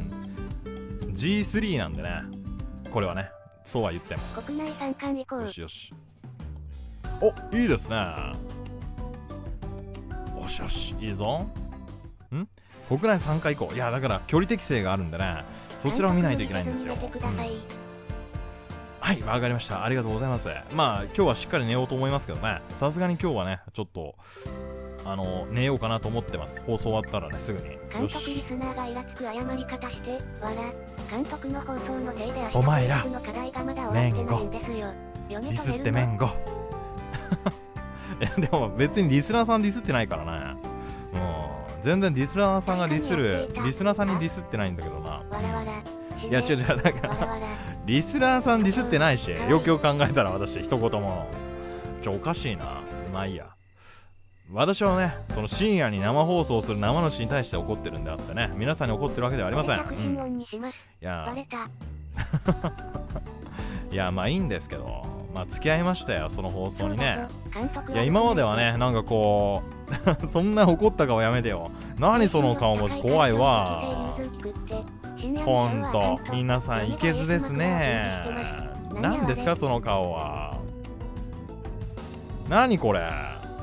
。G3 なんでね。これはね、そうは言っても。 国内参観行こう。 よしよし。お、いいですね。よしよし、いいぞ。国内3回行こう。いや、だから距離適正があるんでね、そちらを見ないといけないんですよ。はい、わかりました。ありがとうございます。まあ、今日はしっかり寝ようと思いますけどね。さすがに今日はね、ちょっと、寝ようかなと思ってます。放送終わったらね、すぐに。 監督リスナーがイラつく謝り方して、監督の放送のせいでお前ら、メンゴ、 ディスってメンゴ。いや、でも別にリスナーさんディスってないからね。全然リスナーさんがディスる、リスナーさんにディスってないんだけどな。いや、違う、だからリスナーさんディスってないし、よくよく考えたら私、一言も。おかしいな。まあいいや。私はね、その深夜に生放送する生主に対して怒ってるんであってね、皆さんに怒ってるわけではありません。いや、いや、まあいいんですけど、まあ付き合いましたよ、その放送にね。いや、今まではね、なんかこう、そんな怒った顔やめてよ。何その顔文字怖いわ。ほんと、皆さんいけずですね。何ですか、その顔は。何これ。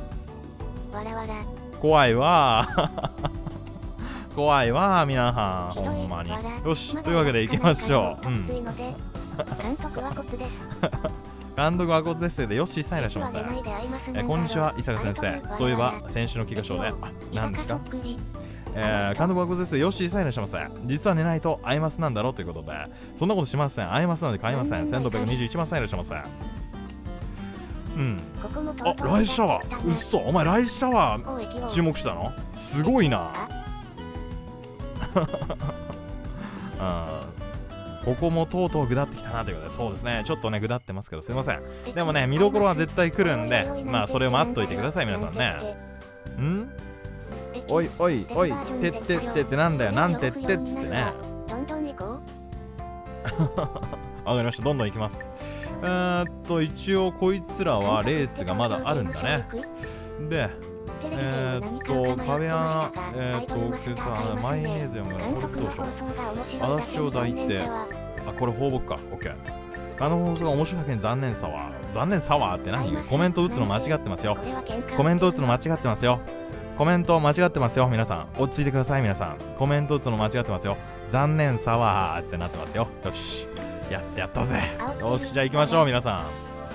怖いわ怖いわ皆さん、ほんまに。よし、というわけで行きましょう。監督はコツです監督はコツですで、よしさんいらっしゃいませ。こんにちは、伊坂先生。そういえば先週の企画書で何ですか。監督はコツです、よしさんいらっしゃいませ。実は寝ないとアイマスなんだろうということで、そんなことしません。アイマスなんで買いません。1621番さんいらっしゃいませ。あ、ライシャワー。うっそ、お前ライシャワー注目したの？すごいな。ここもとうとうぐだってきたなということで、そうですね、ちょっとねぐだってますけどすいません。でもね、見どころは絶対来るんで、まあそれを待っといてください皆さんね。おいおいおい、てってってってなんだよ、なんてってっつってね。わかりました、どんどん行きます。一応こいつらはレースがまだあるんだね。で、壁穴、マヨネーズやもこれどうしよう。私を抱いて、これ放牧か、オッケー。放送が面白いだけに残念さは。残念さはって何？コメント打つの間違ってますよ。コメント打つの間違ってますよ。コメント間違ってますよ、皆さん。落ち着いてください、皆さん。コメント打つの間違ってますよ。残念さはってなってますよ。よし。やったぜ。よし、じゃあ行きましょう皆さん。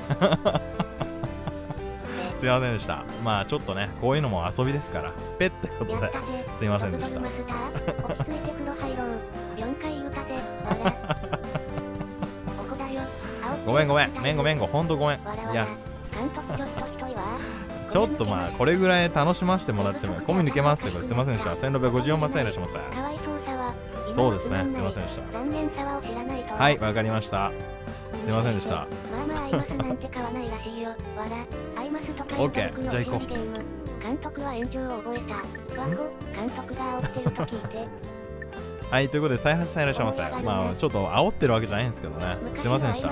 すいませんでした。まあちょっとね、こういうのも遊びですからペッってことですいませんでした。ごめんほんとごめん。いやちょっとまあこれぐらい楽しませてもらっても込み抜けますってこれすいませんでした。1654番さんいらっしゃいませ。そうですね、すいませんでした。はい、わかりました。すいませんでした。オッケー、じゃあ行こう。 監督は炎上を覚えた。監督が煽ってると聞いて。 はい、ということで再発さんいらっしゃいませ。まあちょっと煽ってるわけじゃないんですけどね。すいませんでした。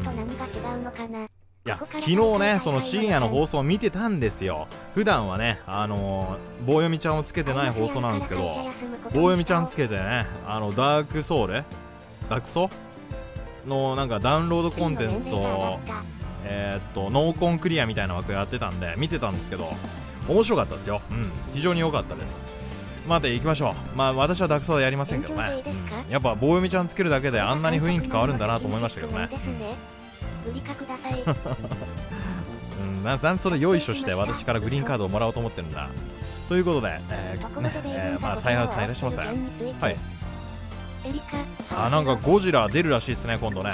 いや、昨日ね、その深夜の放送を見てたんですよ。普段はね、棒読みちゃんをつけてない放送なんですけど、棒読みちゃんつけてね、ダークソのなんかダウンロードコンテンツを、ノーコンクリアみたいな枠やってたんで、見てたんですけど、面白かったですよ。非常に良かったです。また行きましょう。まあ私はダークソーダやりませんけどね。やっぱ棒読みちゃんつけるだけであんなに雰囲気変わるんだなと思いましたけどね。なんそれよいしょして私からグリーンカードをもらおうと思ってるんだ。ということで、まあ再発さんいらっしゃいませ。はい。なんかゴジラ出るらしいですね、今度ね。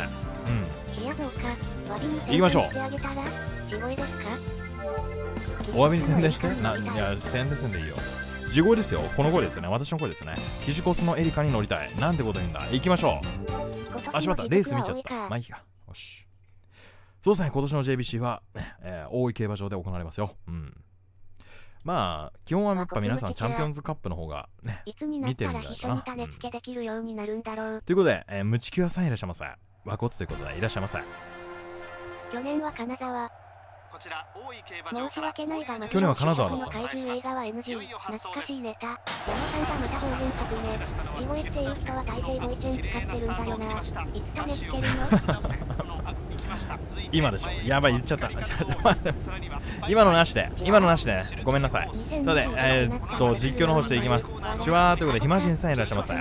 行きましょう。お詫びに宣伝して。いや、宣伝でいいよ。 地声ですよ。この声ですよね。私の声ですよね。キジコスのエリカに乗りたい。なんてこと言うんだ。行きましょう。あ、しまった。レース見ちゃった。まあいいか。よし。そうですね。今年の JBC は、大井競馬場で行われますよ。うん。まあ、基本はやっぱ皆さんチャンピオンズカップの方がね、見てるんじゃないかな。ということで、ムチキュアさんいらっしゃいませ。和骨ということでいらっしゃいませ。 去年は金沢。 こちら大井競馬場申し訳ないが、 去年は金沢の怪獣映画は NG。懐かしいネタ。山さんがまた暴言吐くね。地声っていう人は大抵ボイチェン使ってるんだよな。いつ種つけるの今でしょ。やばい、言っちゃった。今のなしで、今のなしで、ごめんなさい。さて、実況の方していきます。シュワーということで、暇人さんいらっしゃいませ。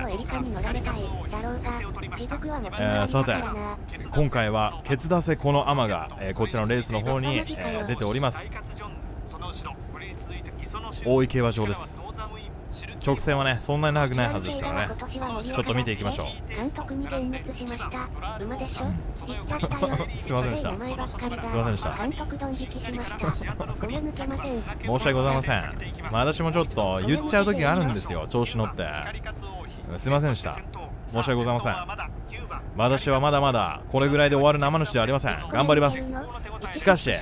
さて、今回は、ケツ出せこのアマが、こちらのレースの方に、出ております。大井競馬場です。直線はね、そんなに長くないはずですからね。ちょっと見ていきましょう。すいませんでした。すいませんでした。申し訳ございません。まあ、私もちょっと言っちゃう時があるんですよ。調子乗って。すいませんでした。申し訳ございません。私はまだまだこれぐらいで終わる生主ではありません。頑張ります。しかし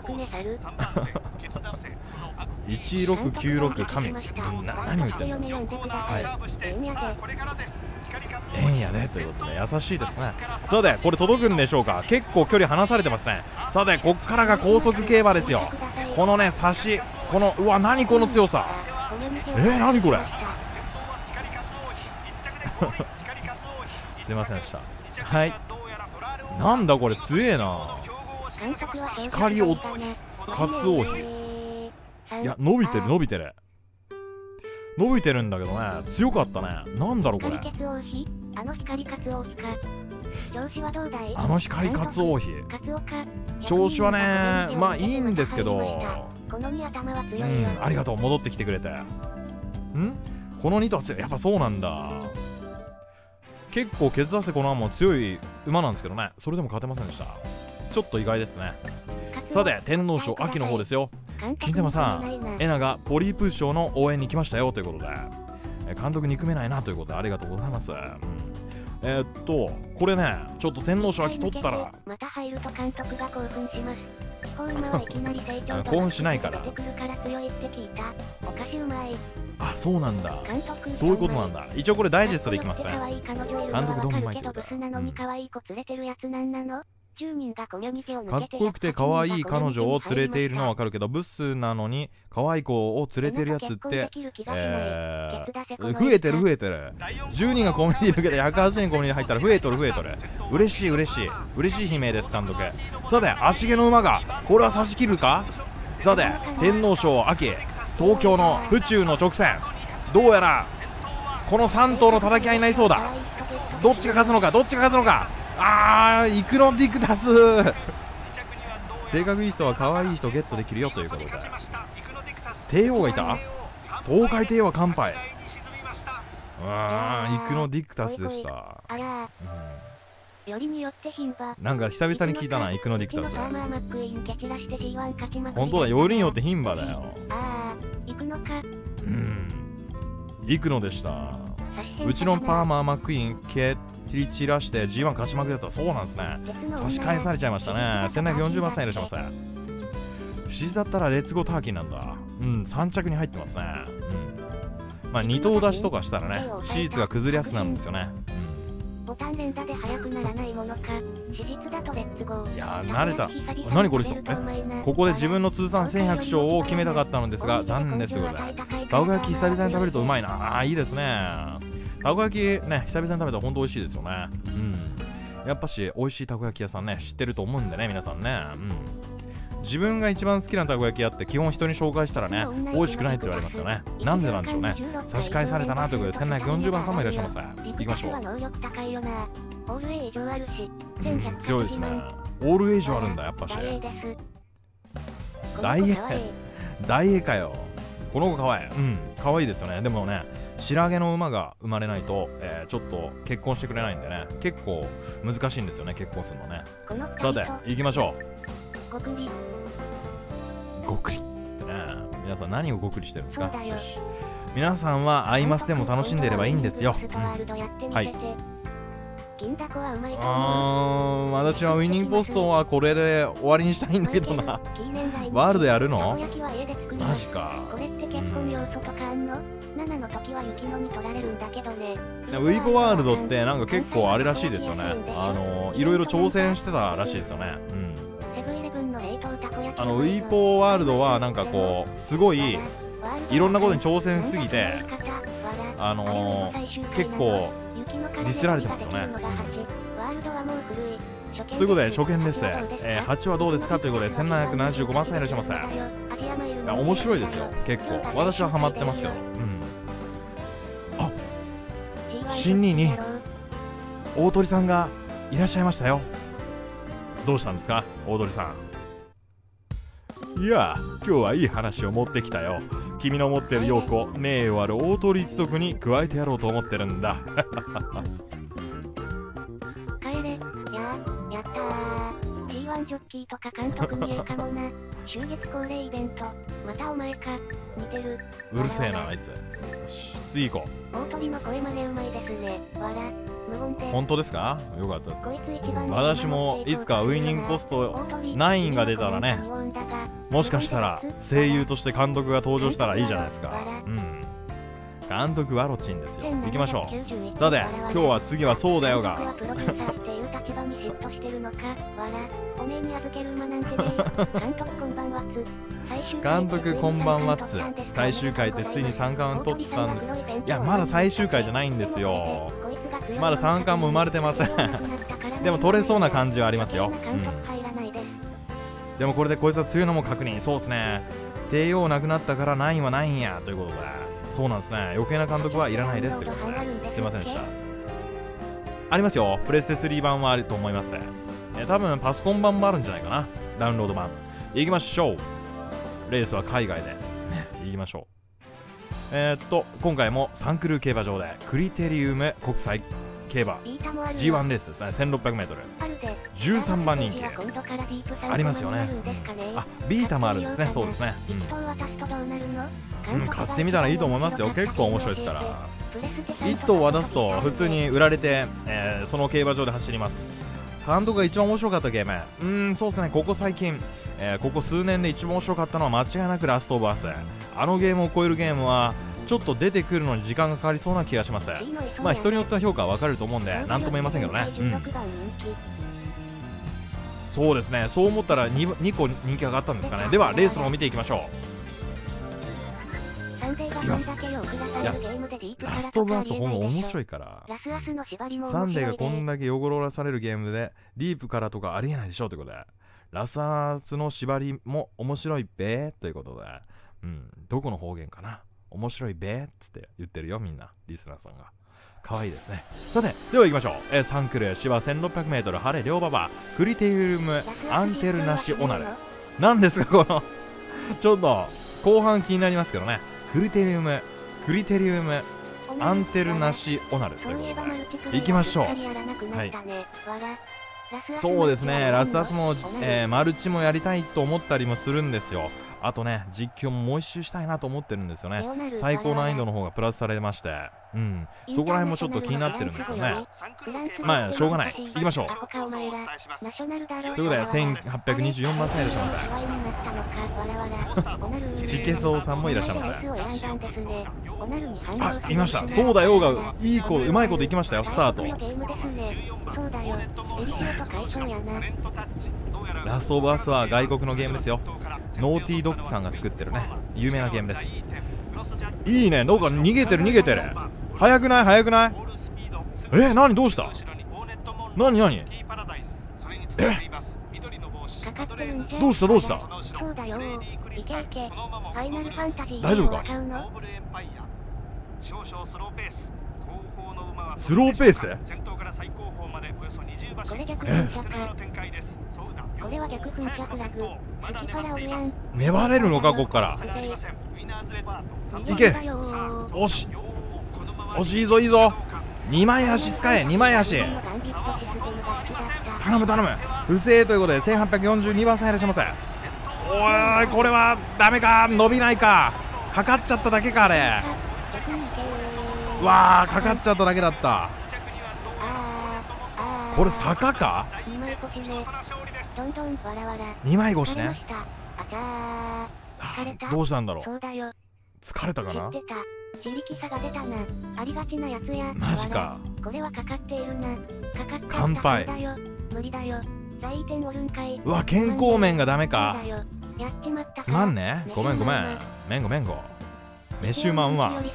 1696神、何を言ってんの。はい、円やねということで優しいですね。さて、これ届くんでしょうか。結構距離離されてますね。さて、こっからが高速競馬ですよ。このね、差し、この、うわ、何この強さ。何これ。すいませんでした。はい、なんだこれ、強えな。光をカツオヒ。いや、伸びてる伸びてる伸びてるんだけどね、強かったね。なんだろうこれ。 あの光カツオヒか。調子はどうだい。 あの光カツオヒ。調子はね、まあいいんですけど、ありがとう、戻ってきてくれて。この2頭は強い。やっぱそうなんだ。結構ケツ出せこのも強い馬なんですけどね、それでも勝てませんでした。ちょっと意外ですね。さて、天皇賞秋の方ですよ。金玉さん、エナがポリープ賞の応援に来ましたよということで、監督憎めないなということでありがとうございます。これね、ちょっと天皇賞秋取ったらまた入ると監督が興奮します。基本馬はいきなり成長興奮しないから。 出てくるから強いって聞いた。お菓子うまい。 あ、そうなんだ。そういうことなんだ。一応これダイジェストでいきますね。監督どんまいってことだ。かっこよくて可愛い彼女を連れているのはわかるけど、ブスなのに可愛い子を連れているやつって、増えてる増えてる。10人がコミュニティ抜けて180人コミュニティ入ったら増えとる増えとる。嬉しい嬉しい嬉しい悲鳴です、監督。さて、足毛の馬がこれは差し切るか。さて、天皇賞秋東京の府中の直線、どうやらこの3頭の叩き合いになりそうだ。どっちが勝つのか、どっちが勝つのか。イクロディクタス性格いい人は可愛い人ゲットできるよということで、帝王がいた。東海帝王は乾杯。イクロディクタスでした。なんか久々に聞いたな、イクノディクタス。本当だ、よりによって牝馬だよ。イクノでした。うちのパーマーマックイーン蹴り散らして G1 勝ちまくりだった。そうなんですね。差し返されちゃいましたね。1740番さんいらっしゃいませ。不思議だったらレッツゴーターキーなんだ。3着に入ってますね。まあ2頭出しとかしたらね、シーツが崩れやすくなるんですよね。 ボタン連打で速くならないものか。史実だとレッツゴー。 いやー、慣れた。何これ人。ここで自分の通算1100勝を決めたかったのですが、残念ですよね。たこ焼き久々に食べるとうまいな。いいですね。たこ焼きね、久々に食べたら本当美味しいですよね。やっぱし美味しいたこ焼き屋さんね、知ってると思うんでね、皆さんね。自分が一番好きなたこ焼き屋って基本人に紹介したらね、美味しくないって言われますよね。なんでなんでしょうね。差し返されたなということで、1740番さんもいらっしゃいます。行きましょう。強いですね。オールエイジあるんだ、やっぱし。大英かよ。この子かわいい。かわいいですよね。でもね、白毛の馬が生まれないと、ちょっと結婚してくれないんでね、結構難しいんですよね、結婚するのね。さて、行きましょう。ごくりっつってね、皆さん何をごくりしてるんですか。よし、 皆さんはアイマスでも楽しんでればいいんですよ。はい。私はウィニングポストはこれで終わりにしたいんだけどな。ワールドやるの？マジか。 これって結婚要素とかあんの？7の時は雪乃に取られるんだけどね。 ウィーポワールドってなんか結構あれらしいですよね。いろいろ挑戦してたらしいですよね。ウィーポワールドはなんかこうすごいいろんなことに挑戦しすぎて結構ディスられてますよね。ということで初見です。8はどうですかということで1775万歳いらっしゃいませ。面白いですよ結構。私はハマってますけど。あ、新2に大鳥さんがいらっしゃいましたよ。どうしたんですか大鳥さん。いや、今日はいい話を持ってきたよ。君の持ってる陽子、名誉ある大鳥一族に加えてやろうと思ってるんだ。 帰れ、やったー。G1 ジョッキーとか監督見えるかもな。週月恒例イベント、またお前か。似てる。 うるせえなあいつ。よし、次行こう。 大鳥の声真似うまいですね。わら。 本当ですか？よかったです。私もいつかウィニングポスト9が出たらね、もしかしたら声優として監督が登場したらいいじゃないですか。監督ワロチンですよ。行きましょう。さて今日は次はそうだよが監督こんばんはっつ。最終回ってついに3冠を取ったんです。いやまだ最終回じゃないんですよ。まだ3冠も生まれてませんでも取れそうな感じはありますよ。でもこれでこいつは強いのも確認。そうですね。帝王なくなったから9はないんやということで、そうなんですね。余計な監督はいらないですということで、すいませんでした。ありますよ。プレステ3版はあると思います。多分パソコン版もあるんじゃないかな。ダウンロード版。行きましょう。レースは海外で行きましょう。今回もサンクルー競馬場でクリテリウム国際競馬 G1 レースですね。 1600m 13番人気ありますよね。あ、ビータもあるんですね。そうですね。買ってみたらいいと思いますよ。結構面白いですから。1頭渡すと普通に売られて、その競馬場で走ります。監督が一番面白かったゲーム、そうですね。ここ最近、ここ数年で一番面白かったのは間違いなくラストオブアス。あのゲームを超えるゲームはちょっと出てくるのに時間がかかりそうな気がします。まあ人によっては評価は分かれると思うんで何とも言えませんけどね。そうですね。そう思ったら 2個人気上がったんですかね。ではレースの方を見ていきましょう。いきます。いやラストオブアスほんと面白いから。サンデーがこんだけ汚らされるゲームでディープからとかありえないでしょということで、ラスアスの縛りも面白いべーということで、どこの方言かな。面白いべーっつって言ってるよみんな。リスナーさんが可愛いですね。さてでは行きましょう。サンクル芝 1600m 晴れ両馬場クリテリウムアンテルなしオナル。なんですかこのちょっと後半気になりますけどね。クリテリウムアンテルなしオナルということで行きましょう。はい、そうですね。ラスアスも、マルチもやりたいと思ったりもするんですよ。あとね実況ももう一周したいなと思ってるんですよね。最高難易度の方がプラスされまして、そこら辺もちょっと気になってるんですよね。まあしょうがない。行きましょう。ということで1824番さんいらっしゃいませ。チケゾウさんもいらっしゃいませ。あ、いました。そうだよがいい子うまいこといきましたよ。スタート。そうですね。ラストオブアスは外国のゲームですよ。ノーティードッグさんが作ってるね有名なゲームです。いいね。なんか逃げてる早くない何どうした。何どうした大丈夫か。スローペース。粘れるのかこっから。いけ。おしいいぞ2枚足使え。2枚足頼む不正ということで1842番さんいらっしゃいませ。おいこれはダメか。伸びないか。かかっちゃっただけか。あれうわー、かかっちゃっただけだった。これ坂か。2枚越しね。どうしたんだろう。疲れたかな。 自力差が出たな。ありがちなやつや。 マジか。 これはかかっているな。かかって乾杯。 無理だよ。在意点おるんかい。 うわ、健康面がダメか。 やっちまった。 つまんね。ごめんごめん。めんごめんご。飯うまんわ。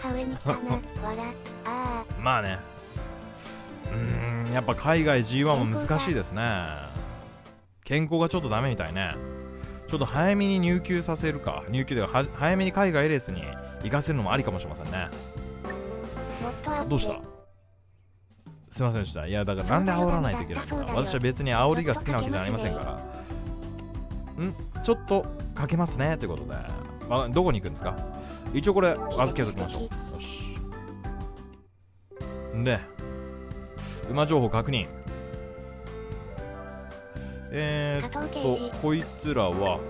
まあね。やっぱ海外 G1 も難しいですね。健康がちょっとダメみたいね。ちょっと早めに入球させるか。入球では早めに海外レースに行かせるのもありかもしれませんね。どうした。すいませんでした。いやだからなんで煽らないといけないのか。私は別に煽りが好きなわけじゃありませんから。ちょっとかけますねということで、どこに行くんですか。一応これ預けときましょう。よし。で馬情報確認。こいつらは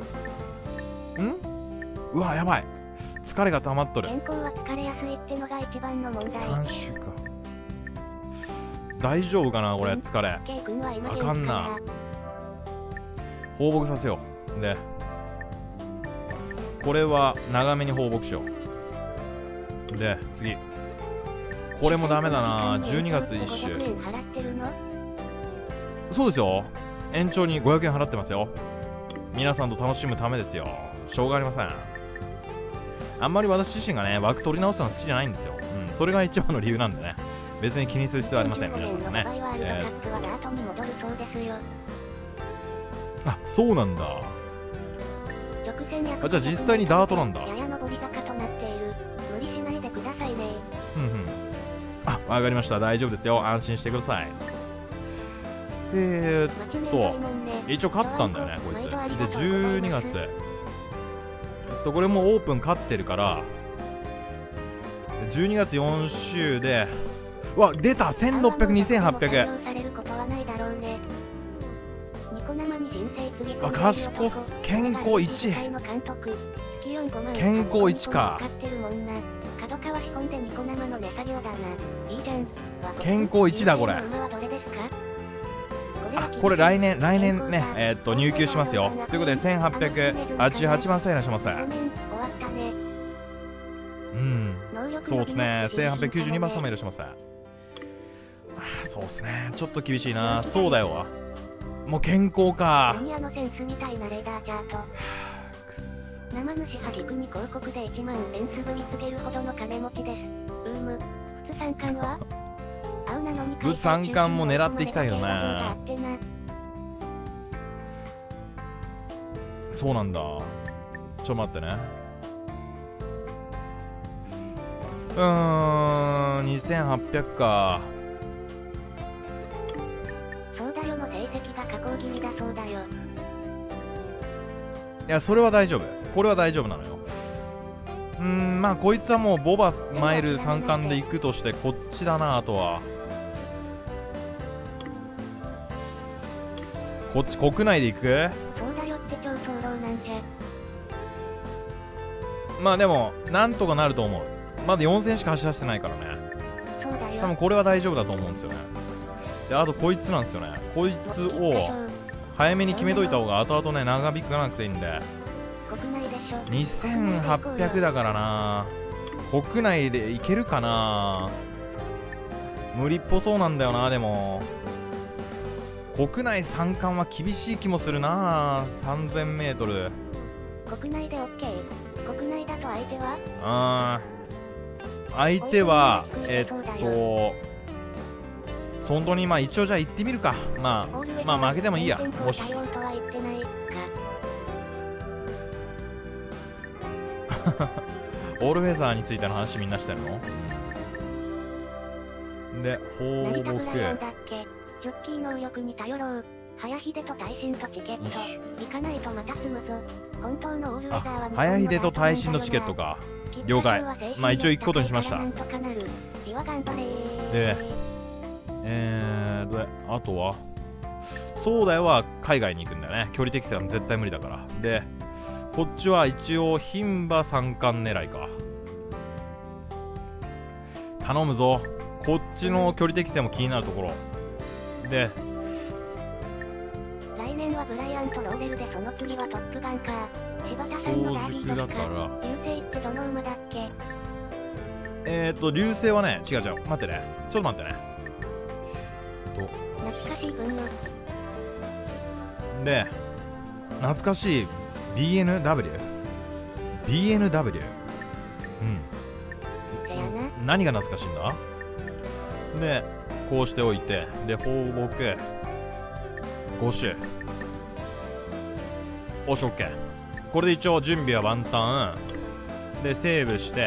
うわ、やばい。疲れが溜まっとる。 健康は疲れやすいってのが一番の問題。 3週間大丈夫かなこれ。疲れあかんな。放牧させよう。でこれは長めに放牧しよう。で次これもダメだな。12月1週。そうですよ。延長に500円払ってますよ。皆さんと楽しむためですよ。しょうがありません。あんまり私自身がね枠取り直すの好きじゃないんですよ。それが一番の理由なんでね。別に気にする必要はありません。皆さんがね。あ、そうなんだ。じゃあ実際にダートなんだ。あ、わかりました。大丈夫ですよ。安心してください。一応勝ったんだよねこいつで。12月これもオープン勝ってるから12月4週で、うわ出た。1600、2800。あ、賢す。健康1。健康1か。健康1だこれ。あ、これ来年ね入球しますよ。ということで1888万円いらっしゃいませ。そうですね。1892番様いらっしゃいませ。そうですね。ちょっと厳しいな。そうだよ。もう健康か。 生主は逆に広告で1万円すぐにつけるほどの金持ちです。普通三冠はブツ三冠も狙っていきたいよね。そうなんだ。ちょ待ってね。2800か。 そうだよの成績が下降気味だそうだよ。 いやそれは大丈夫。これは大丈夫なのよ。まあこいつはもうボバマイル三冠で行くとしてこっちだな。あとはこっち国内で行く。 そうだよって超早漏なんじゃ。 まあでもなんとかなると思う。まだ4000しか走らせてないからね。 そうだよ。 多分これは大丈夫だと思うんですよね。であとこいつなんですよね。こいつを早めに決めといた方が後々ね長引かなくていいんで。2800だからな。国内でいけるかな。無理っぽそうなんだよな。でも国内三冠は厳しい気もするな。3000m。 国内で OK。国内だと相手は？ 相手は本当にまあ一応じゃあ行ってみるか。まあ負けてもいいや。もしオールフェザーについての話みんなしてるの？で放牧。 ジョッキー能力に頼ろう。早秀と耐震とチケット。行かないとまた積むぞ。本当のオールウェザーは早秀と耐震のチケットか。了解。まあ一応行くことにしました。であとはそうだよは海外に行くんだよね。距離適正は絶対無理だから。でこっちは一応牝馬三冠狙いか。 頼むぞ。こっちの距離適正も気になるところで、 来年はブライアント・ローレルで、その次はトップガンか。柴田さんのダービー早熟だから流星ってどの馬だっけ？ 流星はね、違う、待ってね、ちょっと待ってね。 懐かしい分ので、懐かしい BNW。何が懐かしいんだ？で、こうしておいて、で、放牧、5種。おし、OK。これで一応準備はワンタン。で、セーブして。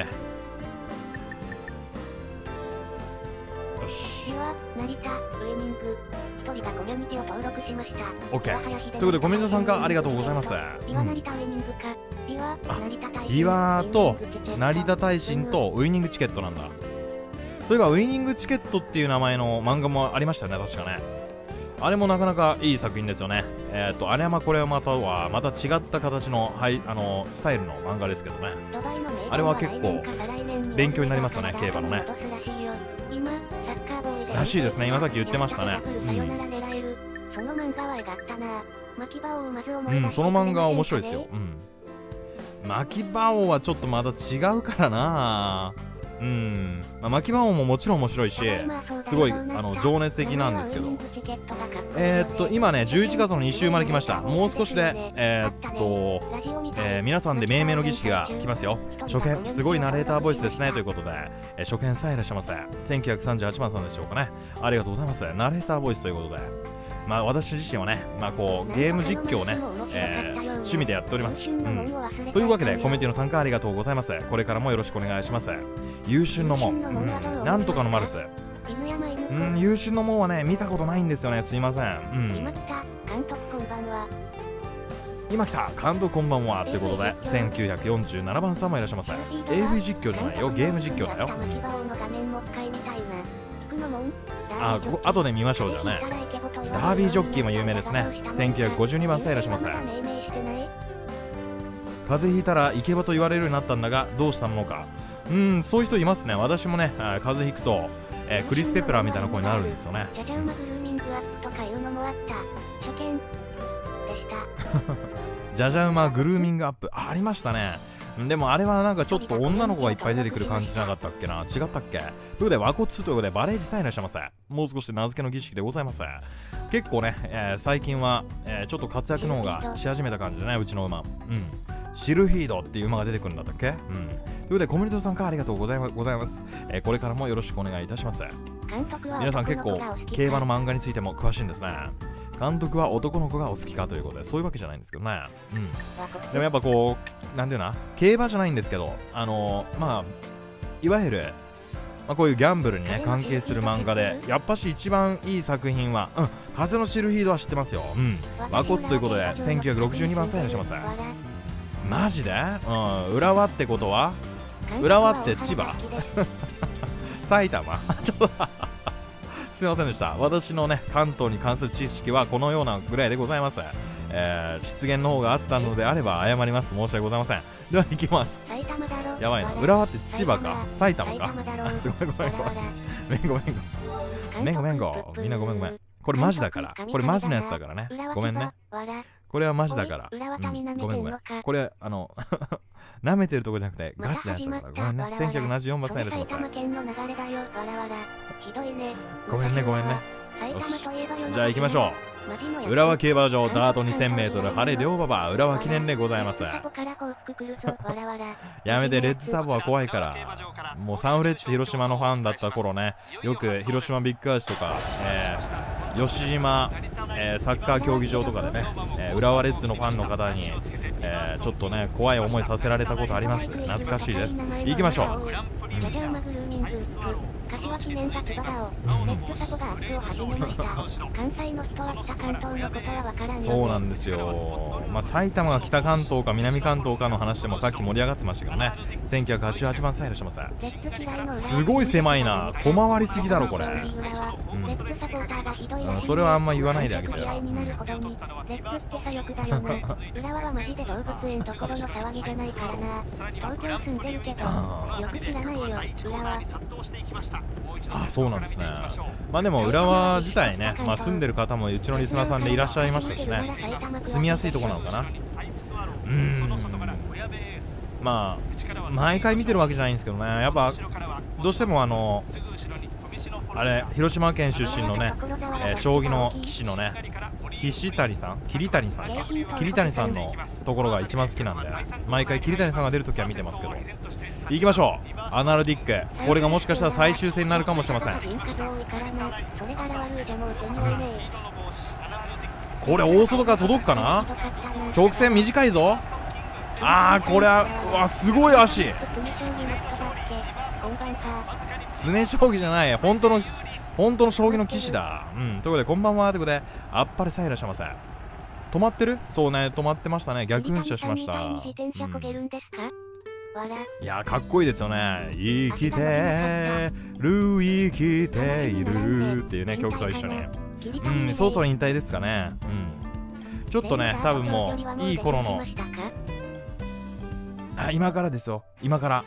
よし。 成田、ウイニング。1人がコミュニティを登録しました。 OK。ということで、コメント参加ありがとうございます。 岩成田ウイニングか。 岩と成田大臣とウイニングチケットなんだ。そういえばウイニングチケットっていう名前の漫画もありましたよね、確かね。あれもなかなかいい作品ですよね。あれはこれはまた違った形の、スタイルの漫画ですけどね。あれは結構勉強になりますよね、競馬のね。らしいですね、今さっき言ってましたね。その漫画は面白いですよ。巻き場王はちょっとまた違うからな。巻き場王ももちろん面白いし、すごい情熱的なんですけど、今ね11月の2週まで来ました。もう少しで皆さんで命名の儀式が来ますよ。初見すごいナレーターボイスですねということで、初見さんいらっしゃいませ。1938番さんでしょうかね。ありがとうございます。ナレーターボイスということで、私自身はね、ゲーム実況をね、趣味でやっております。というわけでコメントの参加ありがとうございます。これからもよろしくお願いします。優秀の門、なんとかのマルス。優秀の門はね見たことないんですよね。すいません。今来た監督こんばんはということで、1947番さんもいらっしゃいませ。 AV 実況じゃないよ、ゲーム実況だよ。ここ後で見ましょう。じゃあね、ダービージョッキーも有名ですね。1952番さんいらっしゃいませ。風邪ひいたらイケボと言われるようになったんだがどうしたのか。そういう人いますね。私もね、風邪ひくと、クリス・ペプラーみたいな声になるんですよね。ジャジャ馬グルーミングアップありましたね。でもあれはなんかちょっと女の子がいっぱい出てくる感じじゃなかったっけな。違ったっけ。ということで和骨ということでバレージさんいらっしゃいませ。もう少しで名付けの儀式でございます。結構ね、最近は、ちょっと活躍の方がし始めた感じでね、うちの馬。シルフィードっていう馬が出てくるんだったっけ。ということでコメント参加ありがとうございます。これからもよろしくお願いいたします。皆さん結構競馬の漫画についても詳しいんですね。監督は男の子がお好きかということで、そういうわけじゃないんですけどね。でもやっぱこうなんていうな、競馬じゃないんですけど、いわゆる、こういうギャンブルにね関係する漫画でやっぱし一番いい作品は、風のシルフィードは知ってますよ。和骨ということで1962番さんいらっしゃいませ。マジで？浦和ってことは浦和って千葉埼玉ちょっとすいませんでした。私のね関東に関する知識はこのようなぐらいでございます。失言の方があったのであれば謝ります。申し訳ございません。では行きます。やばいな、浦和って千葉か埼玉か。すごいごめんみんなごめん。これマジだから、これマジのやつだからね。ごめんね、これはマジだから。ごめん。これ舐めてるとこじゃなくてガチなやつだから。ごめんね。1974番さんいらっしゃいませ。ごめんね。よし、じゃあ行きましょう。浦和競馬場ダート 2000m 晴れ両馬場浦和記念でございます。やめて、レッツサボは怖いから。もうサンフレッチェ広島のファンだった頃ね、よく広島ビッグアーチとか、吉島、サッカー競技場とかでね、浦和レッズのファンの方に、ちょっとね怖い思いさせられたことあります。懐かしいです。行きましょう。 柏記念がつばだを。レッツサポがアップを始めました。関西の人は北関東のことはわからんよね。 そうなんですよ。まあ埼玉が北関東か南関東かの話でもさっき盛り上がってましたけどね。1988番サインしてます。すごい狭いな。小回りすぎだろこれ。それはあんま言わないであげてよ。 レッツってさよくだよな。浦和はマジで動物園どころの騒ぎじゃないからな。東京住んでるけど、よく知らないよ、浦和。 あ、そうなんですね。まあでも浦和自体ね、まあ住んでる方もうちのリスナーさんでいらっしゃいましたしね。住みやすいとこなのかな。まあ毎回見てるわけじゃないんですけどね。やっぱどうしてもあれ広島県出身のね、将棋の棋士のね、桐谷さんのところが一番好きなんで、毎回桐谷さんが出るときは見てますけど。行きましょう。アナルディック、これがもしかしたら最終戦になるかもしれません。これ大外から届くかな。直線短いぞ。あー、これはうわすごい足。常将棋じゃない、本当の将棋の棋士だ。ということでこんばんはということで、あっぱれさえいらっしゃいませ。止まってる？そうね、止まってましたね。逆噴射しました。いやかっこいいですよね。生きてる生きているっていうね曲と一緒に。そろそろ引退ですかね。ちょっとね多分もういい頃の、今からですよ。今から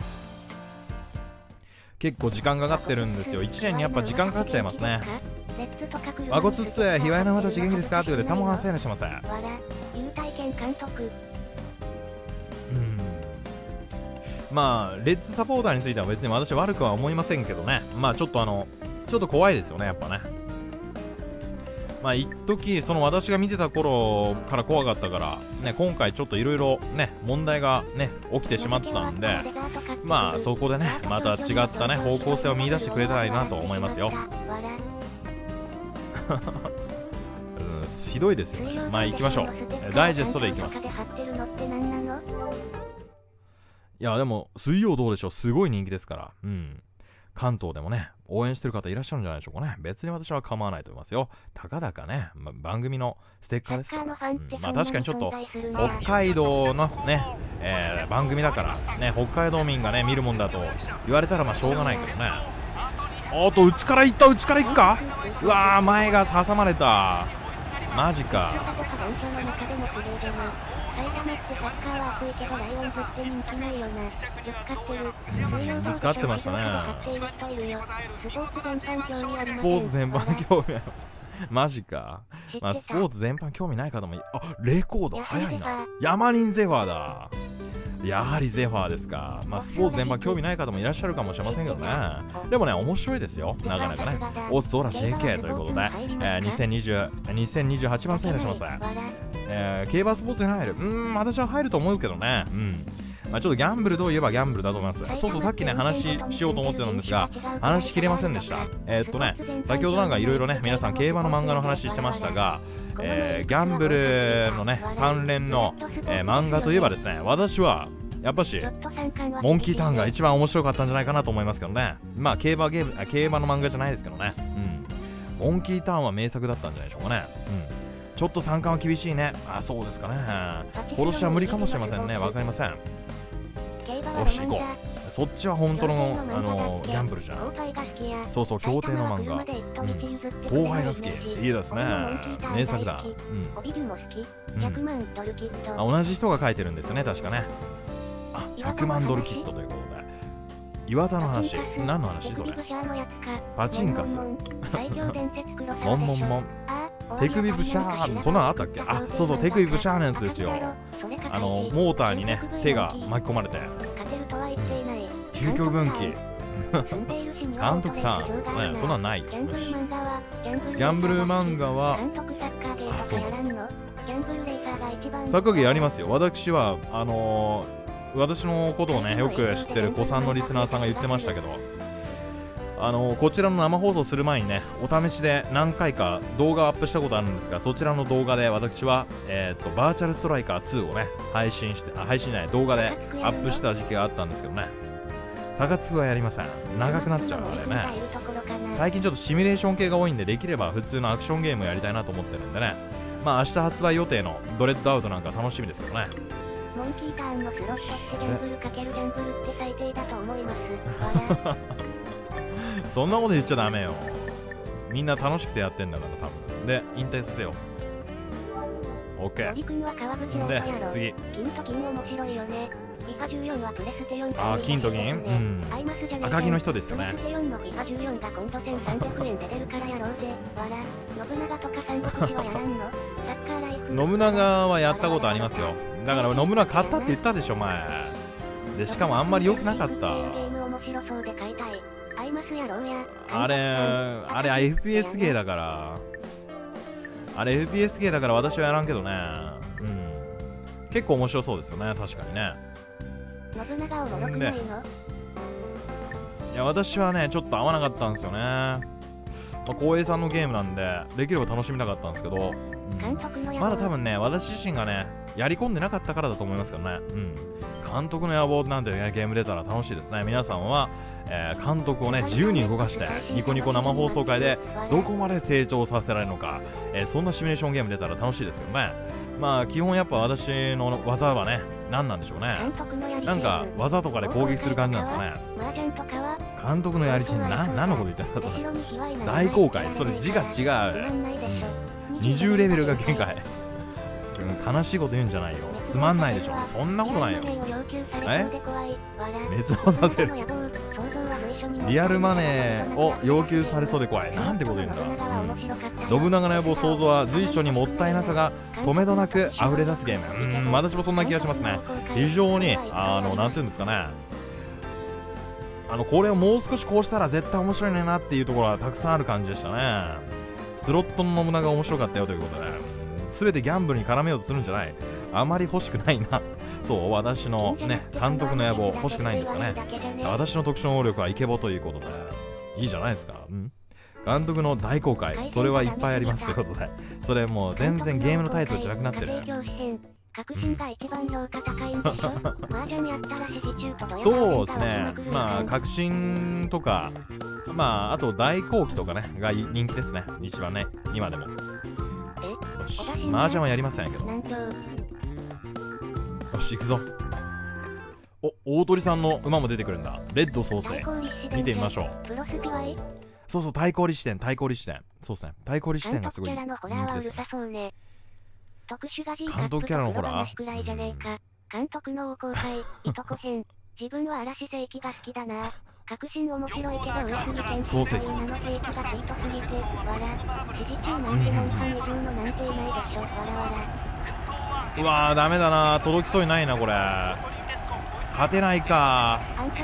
結構時間かかってるんですよ。1年にやっぱ時間かかっちゃいますね。あごつっす、ひわやの私元気ですかということでサモハンセーラします。まあレッツサポーターについては別に私悪くは思いませんけどね。まあちょっと怖いですよね、やっぱね。まあ一時その私が見てた頃から怖かったからね、今回ちょっといろいろね問題がね起きてしまったんで、まあそこでねまた違ったね方向性を見出してくれたらいいなと思いますよ。ひどいですよね。まあ行きましょう。ダイジェストで行きます。いやでも水曜どうでしょう、すごい人気ですから。関東でもね応援してる方いらっしゃるんじゃないでしょうかね。別に私は構わないと思いますよ。たかだかね、番組のステッカーですから。まあ確かにちょっと北海道のね、番組だからね、北海道民がね見るもんだと言われたらまあしょうがないけどね。おっと内から行った、内から行くか。うわー、前が挟まれた。マジか。ぶつかってましたね。スポーツ全般興味あります。マジか。まあスポーツ全般興味ない方もレコード早いな。ヤマリンゼファーだ。やはりゼファーですか。まあスポーツ全般興味ない方もいらっしゃるかもしれませんけどね。でもね面白いですよ、なかなかね。オスオラ JK ということで、2028番セールします。競馬スポーツに入る。私は入ると思うけどね。まあちょっとギャンブルといえばギャンブルだと思います。そうそう、さっきね話しようと思ってたんですが話しきれませんでした。先ほどなんかいろいろね皆さん競馬の漫画の話してましたが、ギャンブルのね関連の、漫画といえばですね、私はやっぱしモンキーターンが一番面白かったんじゃないかなと思いますけどね。まあ競馬の漫画じゃないですけどね。モンキーターンは名作だったんじゃないでしょうかね。ちょっと三冠は厳しいね。そうですかね。今年は無理かもしれませんね。わかりません。よし行こう。そっちは本当のギャンブルじゃん。そうそう、競艇の漫画。後輩が好き。いいですね。名作だ。同じ人が書いてるんですよね、確かね。100万ドルキットということで。岩田の話。何の話それ。パチンカス。モンモンモン。手首ブシャーン、そんなのあったっけ。そうそう、手首ブシャーンのやつですよ。モーターにね手が巻き込まれて究極分岐監督ターン、そんなんない。よし。ギャンブル漫画はそうなんですよ。サッカーゲーやりますよ。私は私のことをねよく知ってる子さんのリスナーさんが言ってましたけど、こちらの生放送する前にねお試しで何回か動画をアップしたことあるんですが、そちらの動画で私は、バーチャルストライカー2をね動画でアップした時期があったんですけどね、 差がつくはやりません。長くなっちゃうあれね。最近ちょっとシミュレーション系が多いんで、できれば普通のアクションゲームやりたいなと思ってるんでね。まあ明日発売予定のドレッドアウトなんか楽しみですけどね。 モンキーターンのスロットってギャンブルかけるギャンブルって最低だと思います。 そんなこと言っちゃダメよ。みんな楽しくてやってんだから多分。で、引退させよう。オッケー。で、次。 金と銀面白いよね。FIFA14はプレステ4。 あ、金と銀？うん。赤木の人ですよね。 プレステ4の FIFA14 が今度1300円で出るからやろうぜ。わら。信長とか三国志はやらんの？サッカーライフ。 信長はやったことありますよ。だから信長買ったって言ったでしょ前。で、しかもあんまり良くなかった。あれ FPS ゲーだから。あれ FPS ゲーだから私はやらんけどね。うん。結構面白そうですよね、確かにね。 信長を驚くないの？ いや、私はね、ちょっと合わなかったんですよね。まあ、光栄さんのゲームなんで、できれば楽しみたかったんですけど、まだ多分ね、私自身がね、やり込んでなかったからだと思いますけどね。うん。監督の野望なんてね、ゲーム出たら楽しいですね。皆さんは、監督をね、自由に動かして、ニコニコ生放送会でどこまで成長させられるのか、そんなシミュレーションゲーム出たら楽しいですけどね。まあ、基本やっぱ私の技はね、何なんでしょうね。なんか、技とかで攻撃する感じなんですかね。監督のやりちん、何のこと言ってんだと。大公開、それ字が違う。20レベルが限界。悲しいこと言うんじゃないよ。つまんないでしょ。そんなことないよ。滅亡させる。リアルマネーを要求されそうで怖い。なんてこと言うんだ。信長の野望想像は随所にもったいなさが止めどなく溢れ出すゲーム。私もそんな気がしますね。非常に、なんていうんですかね。これをもう少しこうしたら絶対面白いねなっていうところはたくさんある感じでしたね。スロットの信長面白かったよということで。全てギャンブルに絡めようとするんじゃない。あまり欲しくないな。そう、私のね、監督の野望欲しくないんですかね。私の特殊能力はイケボということで、いいじゃないですか。監督の大公開、それはいっぱいありますということで、それもう全然ゲームのタイトルじゃなくなってる。そうですね。まあ、革新とか、まあ、あと大後期とかね、が人気ですね。一番ね、今でも。よし、麻雀はやりませんけど。よし、行くぞ。お、大鳥さんの馬も出てくるんだ。レッド創生。見てみましょう。そうそう、対抗利視点。そうですね。対抗利視点がすごい人気ですね。監督キャラのホラー？ 監督の大公開、いとこ編。自分は嵐世紀が好きだな。革新面白いけど上杉天創世記。 今のフェイクがスイートすぎて、わら。指示中なんてモンハン異常のなんていないでしょ、わらわら。 うわー、ダメだな。届きそうにないな、これ。勝てないか。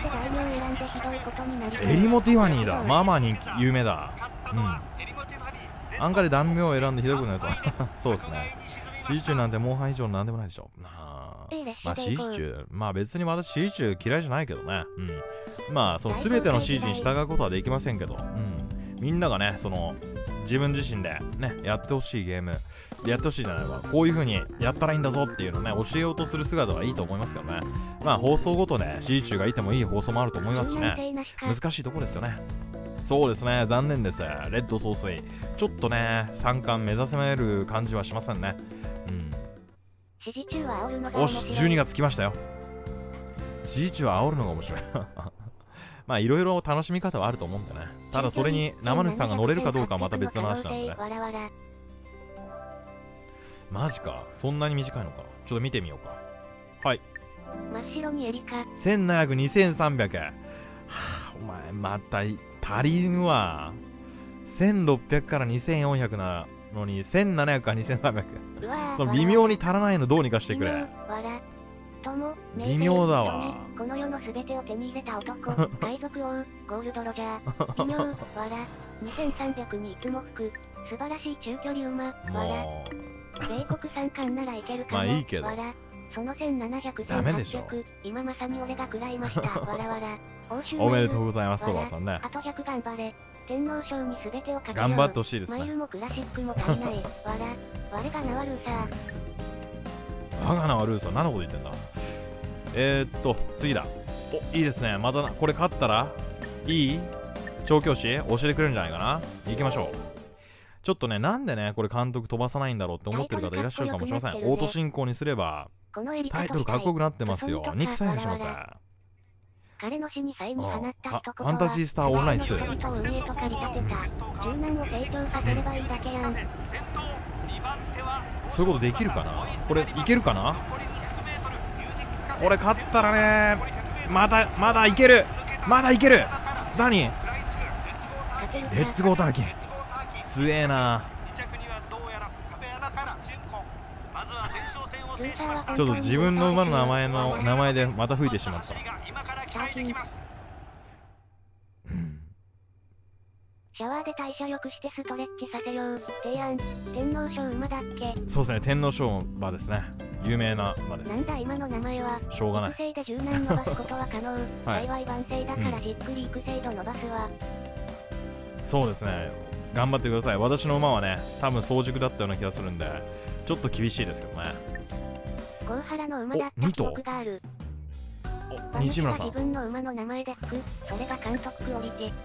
エリモティファニーだ。まあまあ人気、有名だ。アンカで断名を選んでひどくなるぞ。そうですね。シーチューなんてモンハン以上なんでもないでしょ。まあ C 中、まあ別に私 C 中嫌いじゃないけどね。まあその全ての C に従うことはできませんけど、みんながね、その自分自身でね、やってほしいゲーム、やってほしいじゃないわ。こういう風にやったらいいんだぞっていうのをね、教えようとする姿はいいと思いますけどね。まあ放送ごとで C 中がいてもいい放送もあると思いますしね。難しいとこですよね。そうですね、残念です。レッド総帥。ちょっとね、3冠目指せる感じはしませんね。よし、12月来ましたよ。指示中は煽るのが面白い。まあいろいろ楽しみ方はあると思うんだね。ただそれに生主さんが乗れるかどうかはまた別の話なんでね。マジか、そんなに短いのか。ちょっと見てみようか。はい。 真っ白にエリカ。 1700、2300。はあ、お前また足りんわ。1600から2400なのに1700から2300。その微妙に足らないのどうにかしてくれ。微妙だわ。 この世のすべてを手に入れた男。海賊王、ゴールドロジャー。微妙、わら。2300にいつも吹く。素晴らしい中距離馬、わら。米国三冠ならいけるかも。 まあいいけど。 その1700、 ダメでしょ。 今まさに俺が食らいました。わらわら。 おめでとうございます、トバさんね。 あと100頑張れ。天皇賞に全てをかけよう。 頑張ってほしいですね。 マイルもクラシックも足りない。わら。我が名はルーサー。 我が名はルーサー。何のこと言ってんだ。次だ。 お、いいですね。またこれ勝ったらいい調教師教えてくれるんじゃないかな。行きましょう。ちょっとね、なんでねこれ監督飛ばさないんだろうって思ってる方いらっしゃるかもしれません。オート進行にすればタイトルかっこよくなってますよ。ニックさんいらっしゃいませ。 彼の死に際に放った一言は、 ファンタジースターオンライン2。 柔軟を成長させればいいだけやん。 そういうことできるかな。これいけるかな。これ勝ったらね、まだいける、まだいける。何、レッツゴーターキン強えな。ちょっと自分の馬の名前でまた吹いてしまった。 シャワーで代謝良くしてストレッチさせよう。提案。天皇賞馬だっけ。 そうですね、天皇賞馬ですね。有名な馬です。 なんだ今の名前は。 しょうがない。 育成で柔軟伸ばすことは可能。幸い万世だからじっくり育成度伸ばすわ。 そうですね、頑張ってください。私の馬はね、多分早熟だったような気がするんで、ちょっと厳しいですけどね。 郷原の馬だった記憶がある。 お、西村さん。 自分の馬の名前で吹く。それが監督クオリティ。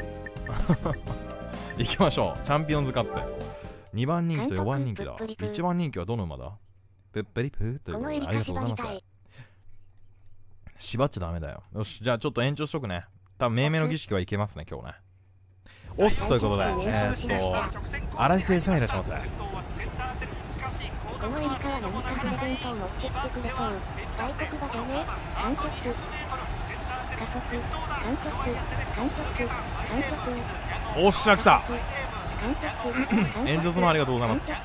行きましょう。チャンピオンズカップ2番人気と4番人気だ。1番人気はどの馬だ。プップリプーということでありがとうございます。縛っちゃダメだよ。よし、じゃあちょっと延長しとくね。多分命名の儀式はいけますね今日ね。オスということで荒井先生いらっしゃいませ。 このエリから何かプレゼントを持ってきてくれそう。大黒馬でね。完結加速おっしゃ来た。炎上様ありがとうございます。よ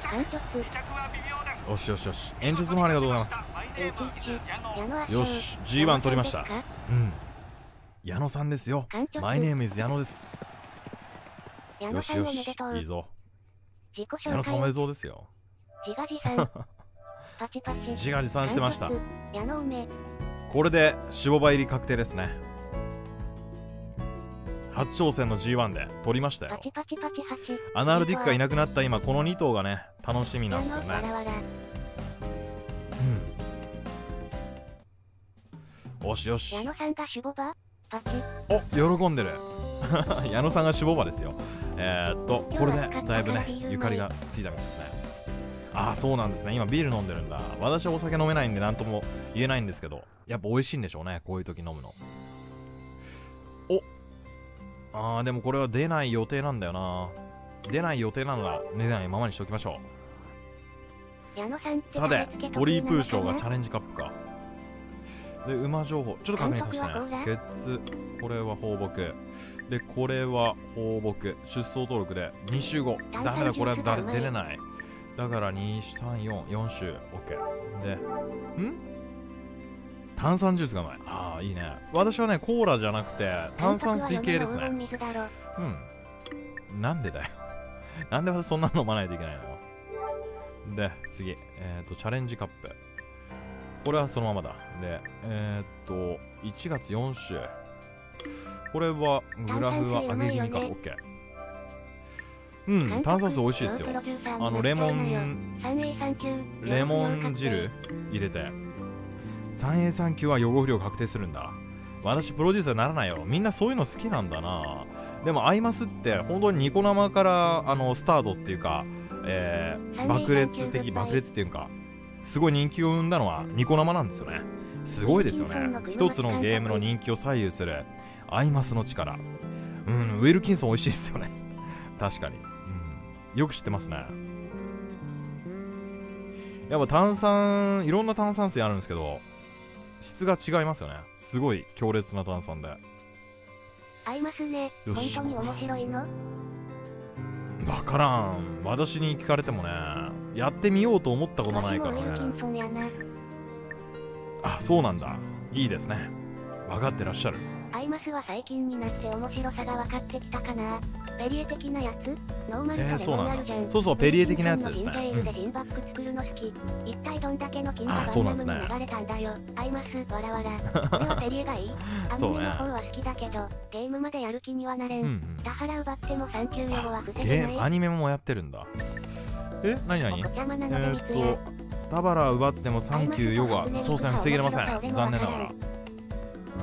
しよしよし、炎上様ありがとうございます。よし G1 取りました。うん、矢野さんですよ。マイネームイズ矢野です。よしよし、いいぞ。矢野さんおめでとうですよ。 自画自賛自画自賛してました。これで守護馬入り確定ですね。初挑戦の G1 で取りましたよ。アナールディックがいなくなった今、この2頭がね楽しみなんですよね。よしよし。 矢野さんが守護馬パチ。 お、喜んでる。矢野さんが守護馬ですよ。これでだいぶねゆかりがついたみたいですね。ああ、そうなんですね。今ビール飲んでるんだ。私はお酒飲めないんで何とも言えないんですけど、やっぱ美味しいんでしょうね、こういう時飲むの。お、でもこれは出ない予定なんだよな。出ない予定なのが出ないままにしておきましょう。さて、ポリープー賞がチャレンジカップか。で、馬情報ちょっと確認させてね。ケツ、これは放牧で、これは放牧、出走登録で2週後。ダメだ、これは出れない。だから2、3、4週 OK で、炭酸ジュースがうまい。ああ、いいね。私はねコーラじゃなくて炭酸水系ですね。なんでだよ。なんで私そんなの飲まないといけないの。で次、チャレンジカップ、これはそのままだ。で1月4週、これはグラフは上げ気味か。 OK。炭酸水美味しいですよ。レモン汁入れて。3A3級は予後不良確定するんだ。私プロデューサーにならないよ。みんなそういうの好きなんだな。でもアイマスって本当にニコ生からスタートっていうか、爆裂っていうかすごい人気を生んだのはニコ生なんですよね。すごいですよね。一つのゲームの人気を左右するアイマスの力。ウィルキンソン美味しいですよね。確かに、よく知ってますね。やっぱ炭酸、いろんな炭酸水あるんですけど質が違いますよね。すごい強烈な炭酸で。 合いますね。本当に面白いの？ わからん。私に聞かれてもね、やってみようと思ったことないからね。あ、そうなんだ。いいですね。分かってらっしゃる。 アイマスは最近になって面白さが分かってきたかな。ペリエ的なやつ？ノーマルとレモンあるじゃん。 そうそう、ペリエ的なやつですね。 金バッグ作るの好き。一体どんだけの金がバンナムに流れたんだよ。アイマス、わらわら。これはペリエがいい？アニメの方は好きだけど、ゲームまでやる気にはなれん。田原奪ってもサンキュー予後は防げない。 アニメもやってるんだ。何田原奪ってもサンキュー予後は、そうですね、防げれません。残念ながら。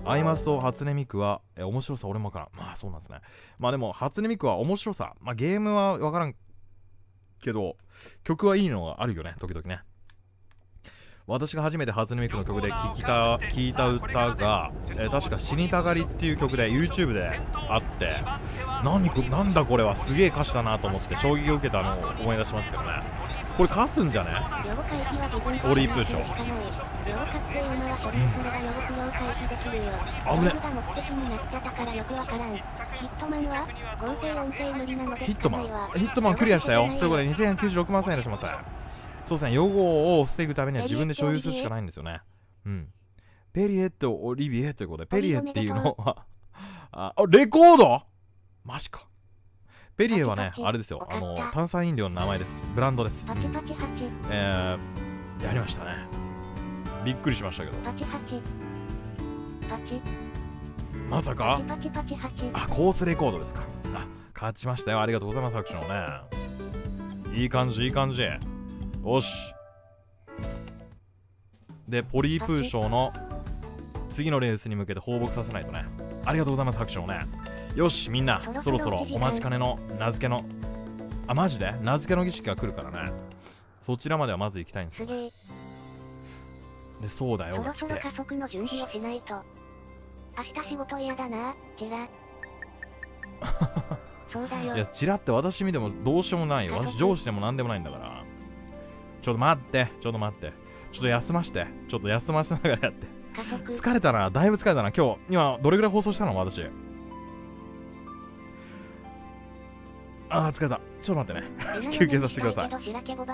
アイマスと初音ミクは面白さ俺もわからん。まあそうなんですね。まあでも初音ミクは面白さ、まあゲームはわからんけど曲はいいのがあるよね、時々ね。私が初めて初音ミクの曲で聴いた歌が、確か死にたがりっていう曲で YouTube であって、なんだこれはすげえ歌詞だなと思って衝撃を受けたのを思い出しますけどね。これ勝つんじゃね？オリープーション。危ね。ヒットマンクリアしたよ。ということで2096万円いらっしゃいませ。そうですね、予後を防ぐためには自分で所有するしかないんですよね。うん。ペリエとオリビエということで、ペリエっていうのはレコードマジか。ペリエはね、あれですよ、炭酸飲料の名前です。ブランドです。やりましたね。びっくりしましたけど。まさかコースレコードですか。勝ちましたよ。ありがとうございます、アクションね。いい感じ、いい感じ。よし。で、ポリープーショーの次のレースに向けて放牧させないとね。ありがとうございます、アクションね。よし、みんな、そろそろお待ちかねの名付けの、マジで名付けの儀式が来るからね。そちらまではまず行きたいんですよ、ね。で、そうだよ、来て。 そろそろ加速の準備をしないと。明日仕事嫌だな、チラ。そうだよ。 いや、チラって私見てもどうしようもないよ。私上司でもなんでもないんだから。ちょっと待って、ちょっと休ませながらやって。疲れたな、だいぶ疲れたな。今、どれぐらい放送したの私。疲れた。ちょっと待ってね。休憩させてください。 はい。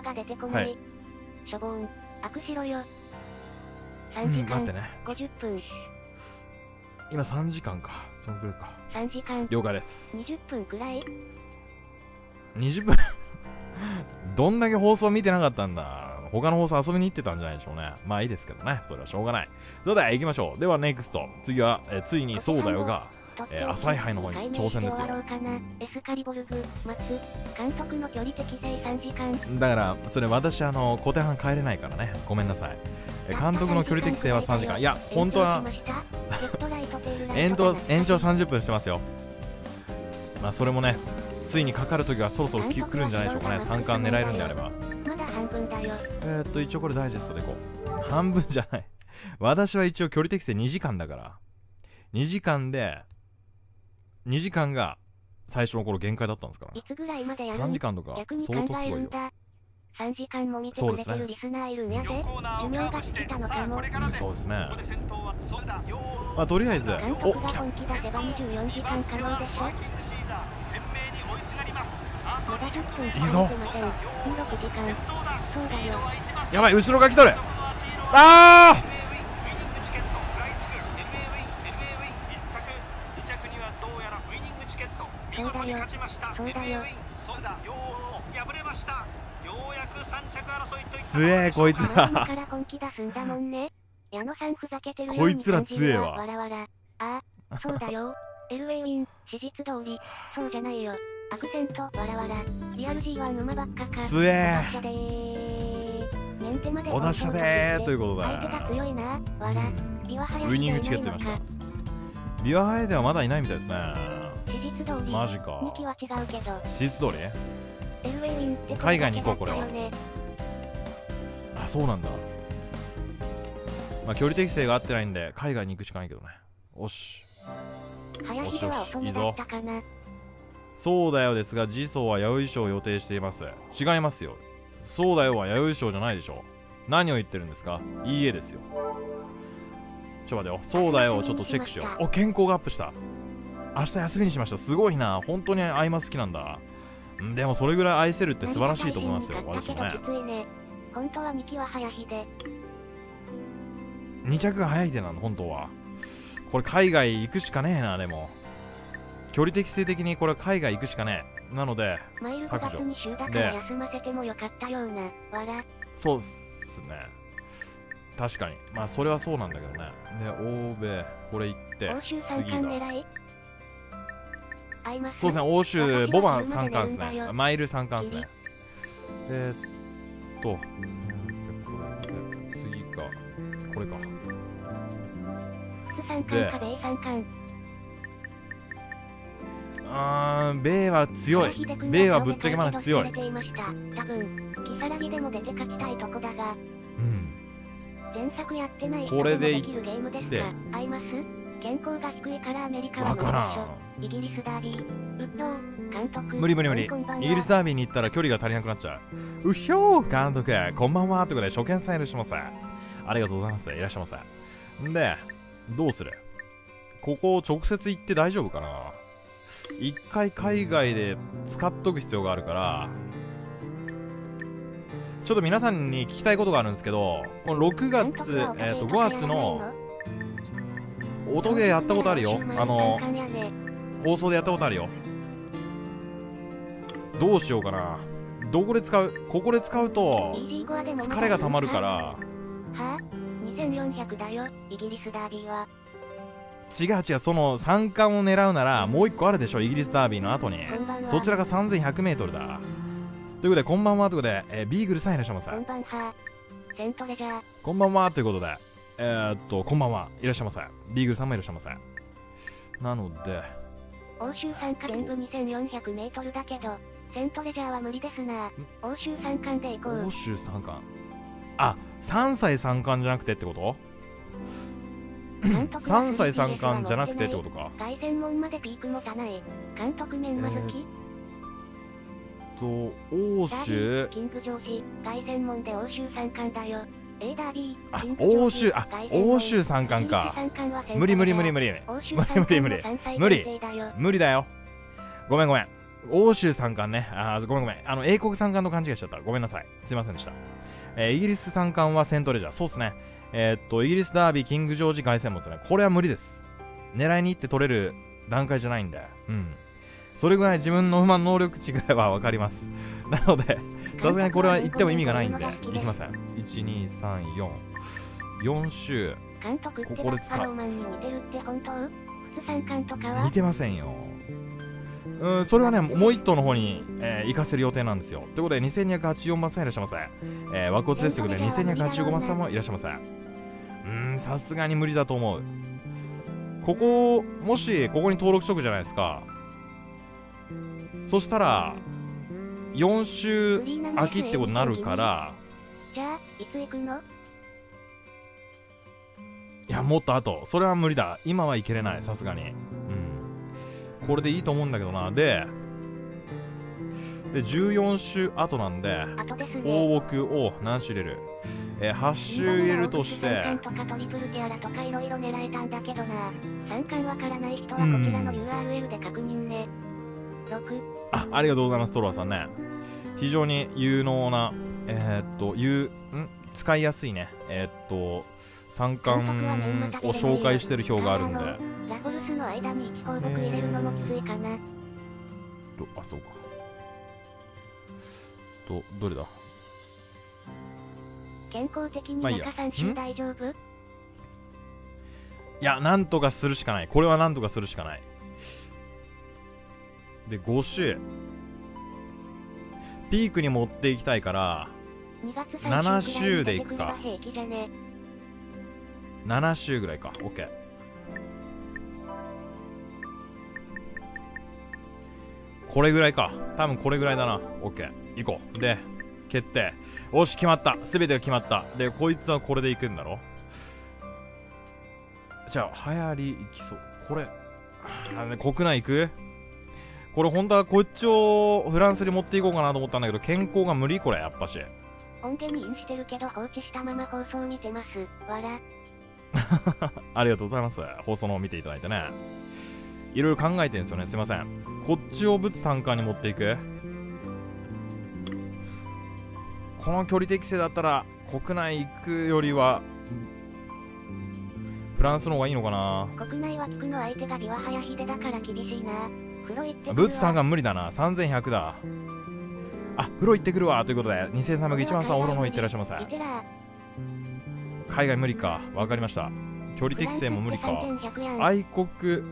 待ってね。 50分。 今3時間か。そのくらいか。 3時間。 了解です。 20分くらい ?20 分どんだけ放送見てなかったんだ。他の放送遊びに行ってたんじゃないでしょうね。まあいいですけどね。それはしょうがない。それでは行きましょう。ではネクスト。次は、ついにそうだよが、朝日杯の方に挑戦ですよ。だから、それ私、小手半帰れないからね。ごめんなさい。監督の距離適正は3時間。いや、本当は延長30分してますよ。まあそれもね、ついにかかるときはそろそろ来るんじゃないでしょうかね。3冠狙えるんであれば。 まだ半分だよ。 一応これダイジェストでいこう。半分じゃない。私は一応距離適正2時間だから。2時間が最初の頃限界だったんですから。 いつぐらいまでやる？ 3時間とか相当すごいよ。 3時間も見てくれてるリスナーいるんやぜ。寿命が尽きたのかも。 そうですね。まあとりあえず、 お、来た。本気出せば24時間可能でしょ。 いいぞ。 そうだよ。 やばい、後ろが来とる。ああ。 そうだよ。 強えこいつら。こいつら強えわ。 そうだよ。エルウェイウィン、史実通り。そうじゃないよ。アクセント、わらわら。リアル G は沼ばっかか。 強え。 お出しゃでーということで。 相手が強いな。わら。 ウイニングチケットいました。ビワハヤではまだいないみたいですね。 史実通り。 マジか。 2期は違うけど。 史実通り？ エルウェイウィンって海外に行こうこれは。あ、そうなんだ。まあ距離適正が合ってないんで海外に行くしかないけどね。おし。 よしよし、いいぞ。 そうだよですが、次走は弥生賞を予定しています。違いますよ。そうだよは弥生賞じゃないでしょ。何を言ってるんですか？いいえですよ。ちょっと待ってよ。そうだよをちょっとチェックしよう。お、健康がアップした。明日休みにしました。すごいな。本当にアイマス好きなんだ。でもそれぐらい愛せるって素晴らしいと思いますよ。私もね。 本当は2期は早日で。 2着が早いでなの、本当は。これ海外行くしかねえな、でも。距離適正的にこれ海外行くしかねえ。なので、削除。 で、 そうっすね。確かに。まあ、それはそうなんだけどね。で、欧米、これ行って、次が。そうですね、欧州、ボバ3冠ですね。マイル3冠ですね。次か、これか。 三冠か米三冠。 米は強い。米はぶっちゃけまだ強い。 多分、キサラギでも出て勝ちたいとこだが。前作やってない人でもできるゲームですか？合います？健康が低いからアメリカは無理でしょ。イギリスダービー、ウッドー、監督。 無理。イギリスダービーに行ったら距離が足りなくなっちゃう。うひょー、監督、こんばんは。ということで、初見さんいらっしゃいませ。ありがとうございます。いらっしゃいませ。んで、どうする？ここ直接行って大丈夫かな？一回海外で使っとく必要があるから、ちょっと皆さんに聞きたいことがあるんですけど、この6月、5月の音ゲーやったことあるよ。放送でやったことあるよ。どうしようかな。どこで使う？ここで使うと疲れがたまるから。 はあ、2400だよ、イギリスダービーは。 違う、その3冠を狙うならもう1個あるでしょ、イギリスダービーの後に。そちらが 3100m だ。ということで、こんばんはということで、ビーグルさんいらっしゃいませ。 こんばんは。セントレジャー。 こんばんはということで、こんばんはいらっしゃいませ。ビーグルさんもいらっしゃいませ。なので、 欧州参加全部 2400m だけど、セントレジャーは無理ですな。欧州三冠で行こう。 欧州三冠。あ、3歳三冠じゃなくてってこと？ 3歳三冠じゃなくてってことか。 凱旋門までピーク持たない。監督面まずき。 欧州キングジョージ、凱旋門で欧州三冠だよ。ダービー、 欧州三冠か。無理。無理だよ。ごめん。欧州三冠ね。ごめん。英国三冠と勘違いしちゃった。ごめんなさい。すいませんでした。イギリス三冠はセントレジャー。そうっすね。イギリスダービー、キングジョージ、凱旋門ですね。これは無理です。狙いに行って取れる段階じゃないんで。それぐらい自分の能力値ぐらいは分かります。なので、さすがにこれは言っても意味がないんで、いきません。1、2、3、4。4週。ここで使う。似てませんよ。それはね、もう一頭の方に、行かせる予定なんですよ。ということで、2284番さんいらっしゃいませ。和骨ですということで、2285番さんもいらっしゃいませ。さすがに無理だと思う。もし、ここに登録しとくじゃないですか。そしたら、4週空きってことになるから、 じゃあ、いつ行くの？ いや、もっと後。それは無理だ。今は行けれない、さすがに。これでいいと思うんだけどな。で、14週後なんで、放牧を何週入れる？8週入れるとして、 とかトリプルティアラとかいろいろ狙えたんだけどな。3冠わからない人はこちらの URL で確認ね。 ありがとうございます、トロワさんね。非常に有能な、使いやすいね。3冠を紹介してる表があるんで。 ラフォルスの間に1項目入れるのもきついかな。 そうか。どれだ？ 健康的に中3週大丈夫？ いや、なんとかするしかない。これはなんとかするしかない。で、5週。ピークに持っていきたいから、7週でいくか。7週ぐらいか。OK。これぐらいか。多分これぐらいだな。OK。行こう。で、決定。よし、決まった。すべてが決まった。で、こいつはこれで行くんだろ。じゃあ、流行り行きそう。これ、国内行く？これ本当はこっちをフランスに持っていこうかなと思ったんだけど、健康が無理これ、やっぱし。 音源にインしてるけど放置したまま放送見てます。わら。 ありがとうございます。放送の方見ていただいてね。いろいろ考えてるんですよね。すいません。こっちを物参加に持っていく。この距離適正だったら国内行くよりはフランスの方がいいのかな。 国内は聞くの相手がビワハヤヒデだから厳しいな。風呂行ってくるわ。 ブーツさんが無理だな。3100だ。風呂行ってくるわということで2301番さんお風呂の方行ってらっしゃいませ。海外無理か。わかりました。距離適正も無理か。愛国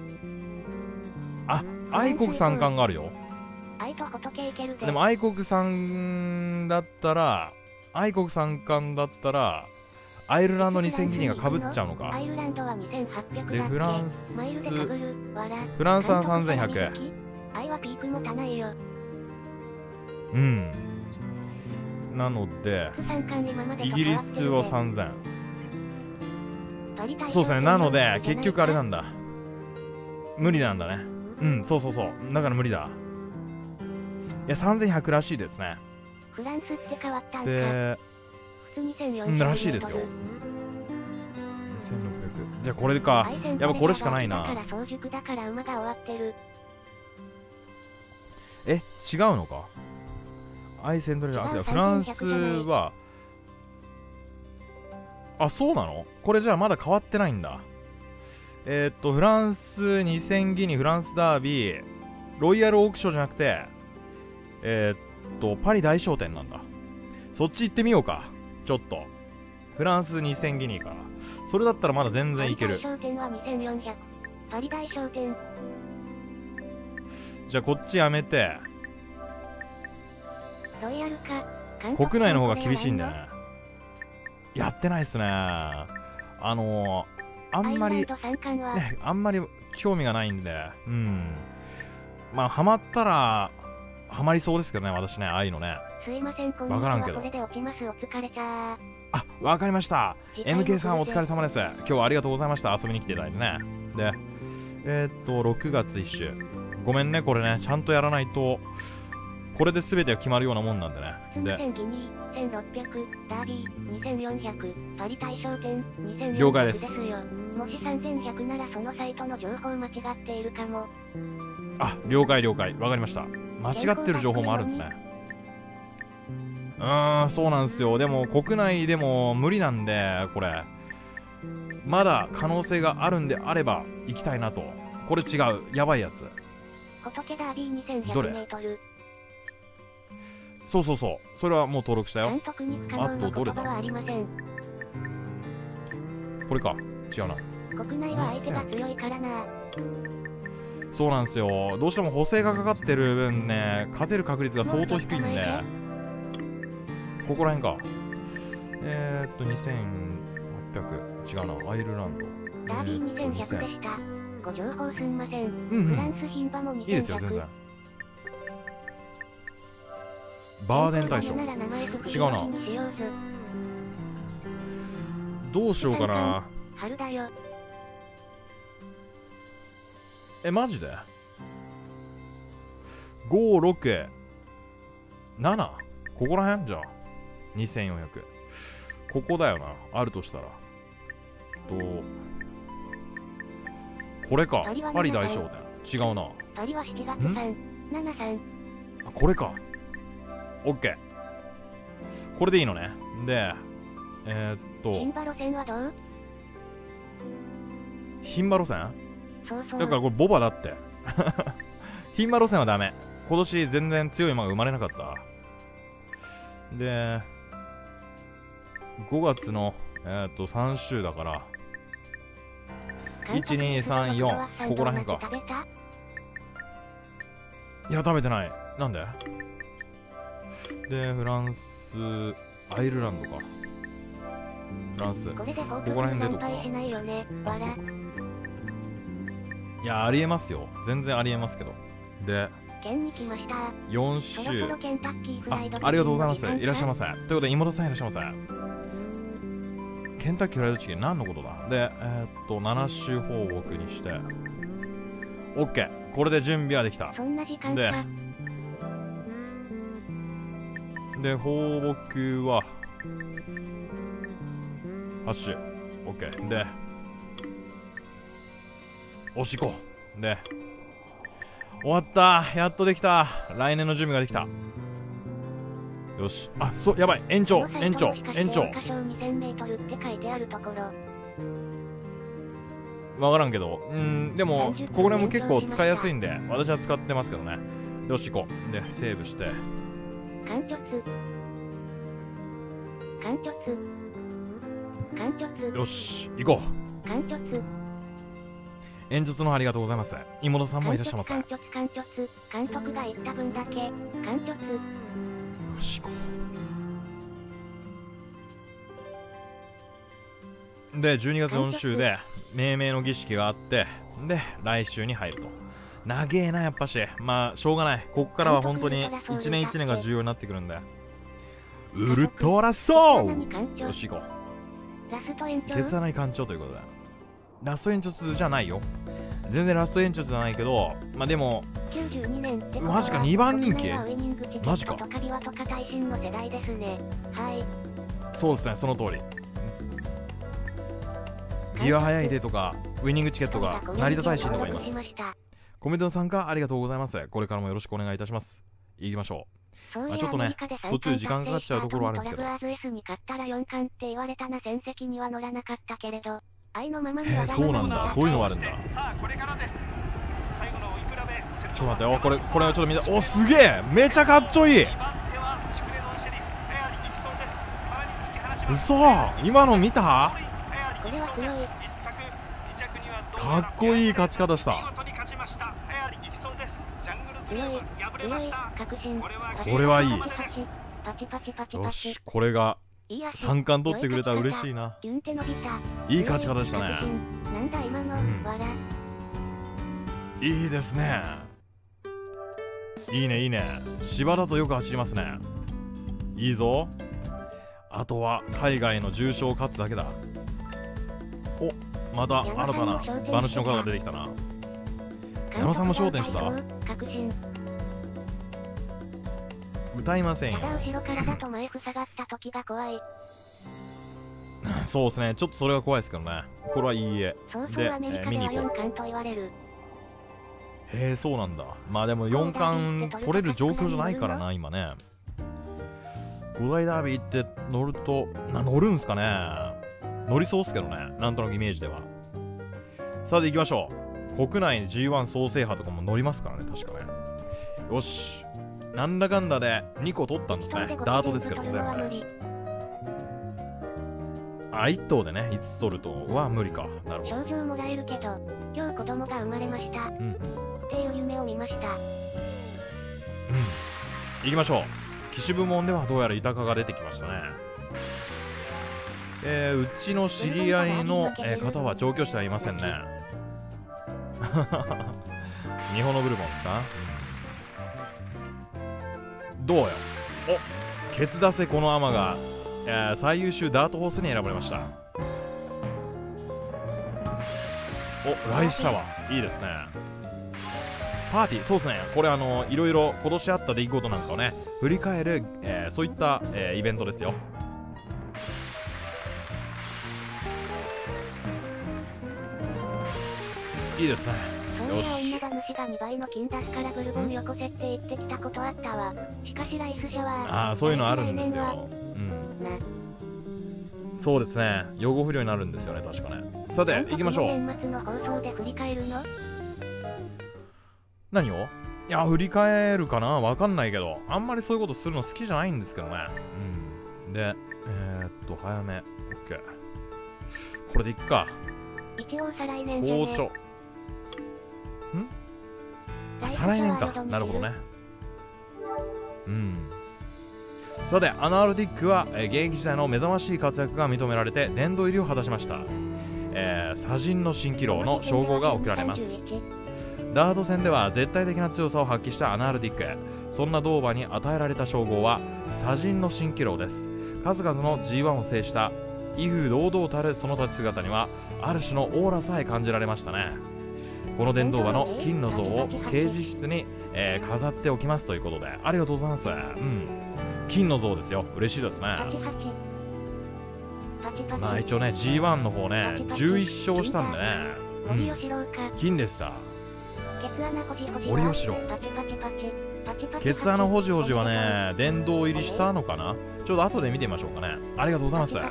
三冠があるよ。でも愛国三だったら愛国三冠だったらアイルランド2000ギニがかぶっちゃうのか。 アイルランドは2800 で、 だっけ。 フランスマイルでかぶる。わら。 フランスは3100。 愛はピーク持たないよ。 うん。なので、イギリスは3000。そうですね。なので、結局あれなんだ。無理なんだね。うん、そうそうそう。だから無理だ。いや、3100らしいですね。 フランスって変わったんか。 で、 普通2400 らしいですよ。2600。じゃあこれか。やっぱこれしかないな。え、違うのか。アイセントレラー。フランスは、あ、そうなの？これじゃあまだ変わってないんだ。フランス2000ギニ、フランスダービー、ロイヤルオークションじゃなくて、パリ大商店なんだ。そっち行ってみようか。ちょっと。フランス2000ギニから。それだったらまだ全然いける。 パリ大商店は2400。パリ大商店。 じゃあこっちやめて。 ロイヤルか。 国内の方が厳しいんだよね。やってないっすね。あんまり、ね、あんまり興味がないんで、うん。まあ、ハマったら、ハマりそうですけどね、私ね、ああいうのね。 すいません、こんにちは。わからんけど。これで落ちます、お疲れちゃー。 あ、わかりました。MK さんお疲れ様です。今日はありがとうございました。遊びに来ていただいてね。で、6月1週。ごめんね、これね、ちゃんとやらないと、これで全てが決まるようなもんなんでね。で、 1600、ダービー、2400、パリ大商店、2400 了解です。 もし3100ならそのサイトの情報間違っているかも。 あ、了解了解。わかりました。間違ってる情報もあるんですね。そうなんですよ。でも、国内でも無理なんで、これ。まだ可能性があるんであれば、行きたいなと。これ違う。やばいやつ。 仏ダービー2100メートル。 そうそうそう。それはもう登録したよ。 あとどれだ？ これか。違うな。 国内は相手が強いからな。 そうなんですよ。どうしても補正がかかってる分ね、勝てる確率が相当低いんで。ここら辺か。2800。違うな。アイルランド。 ダービー2100でした。ご情報すんません。フランス牝馬も2100。 いいですよ、全然。バーデン大賞。違うな。どうしようかな。 春だよ。 マジで ?5、6、7? ここら辺じゃあ。2400。ここだよな。あるとしたら。これか。パリ大商店。違うな。 パリは7月3、7、3。 あ、これか。オッケー。これでいいのね。で、 牝馬路線はどう？ 牝馬路線？ そうそう。 だからこれボバだって。牝馬路線はダメ。今年全然強い馬が生まれなかった。で、5月の、3週だから、1、2、3、4。ここら辺か。いや、食べてない。なんで？で、フランス、アイルランドか。フランス。ここら辺でとか。いや、ありえますよ。全然ありえますけど。で、4週。ありがとうございます。いらっしゃいませ。ということで、妹さんいらっしゃいませ。ケンタッキーフライドチキン、何のことだ？で、7週放牧にして。OK。これで準備はできた。で、放牧は、8週。OK。で、押し行こう。で、終わった。やっとできた。来年の準備ができた。よし。あ、そう、やばい。延長。延長。わからんけど。でも、これも結構使いやすいんで、私は使ってますけどね。よし、行こう。で、セーブして。よし、行こう。演説のありがとうございます。妹さんもいらっしゃいませ。よし、行こで12月4週で命名の儀式があって、で来週に入ると。長えなやっぱし。まあしょうがない。こっからは本当に1年1年が重要になってくるんだよ。ウルトラソウル。よし行こう。ケツ穴に干潮ということで、ラスト延長じゃないよ。全然ラスト延長じゃないけど、まあでもマジか2番人気。マジか。そうですね、その通り。リワ早いでとかウイニングチケットが成田大臣とかいます。コメントの参加ありがとうございます。これからもよろしくお願いいたします。行きましょう。まあ、ちょっとね途中時間かかっちゃうところはあるんですけど、そうなんだ、そういうのがあるんだ。ちょっと待ってよ、これはちょっと見た。お、すげえ、めちゃかっちょいい。嘘、今の見た？かっこいい勝ち方した。これはいい。よし、これが3冠取ってくれたら嬉しいな。いい勝ち方でしたね。いいですね。いいねいいね。芝だとよく走りますね。いいぞ。あとは海外の重賞を勝つだけだ。お、また新たな馬主の方が出てきたな。矢野さんも焦点した？歌いませんよ。そうですね、ちょっとそれは怖いですけどね。これはいいえ。で、見に行こう。へえ、そうなんだ。まあでも4冠取れる状況じゃないからな、今ね。5大ダービーって乗ると、乗るんすかね。乗りそうっすけどね、なんとなくイメージでは。さあで行きましょう。国内 G1 総制覇とかも乗りますからね、確かね。よし、なんだかんだで2個取ったんですね。ダートですけど全部ね。あ、1頭でね5つ取るとは無理か。なるほど。 賞状もらえるけど、今日子供が生まれました、っていう夢を見ました。 行きましょう。騎手部門ではどうやら豊かが出てきましたね。うちの知り合いの、方は調教師はいませんね。日本のブルボンですか？どうよ。お、ケツダセこのアマが、最優秀ダートホースに選ばれました。お、ライスシャワーいいですね。パーティー、そうですね。これいろいろ今年あった出来事なんかをね振り返る、そういった、イベントですよ。いいですね。よし。 女主が2倍の金出すからブルボンよこせって言ってきたことあったわ。しかしライスシャワー。 ああ、そういうのあるんですよ。そうですね。養護不良になるんですよね、確かね。さて、行きましょう。 年末の放送で振り返るの？ 何を？いや、振り返るかな、わかんないけど、あんまりそういうことするの好きじゃないんですけどね。で、早め。オッケー。これでいっか。 一応再来年好調。再来年か。なるほどね。さて、アナルティックは、現役時代の目覚ましい活躍が認められて殿堂入りを果たしました。左陣の蜃気楼の称号が贈られます。ダート戦では絶対的な強さを発揮したアナルティック。そんな同馬に与えられた称号は左陣の蜃気楼です。数々の G1 を制した威風堂々たるその立ち姿にはある種のオーラさえ感じられましたね。この電動馬の金の像を掲示室に、飾っておきますということで、ありがとうございます。金の像ですよ。嬉しいですね。まあ一応ね G1 の方ね11勝したんでね、金でした。折吉郎ケツ穴ほじほじはね殿堂入りしたのかな。ちょっと後で見てみましょうかね。ありがとうございます。あ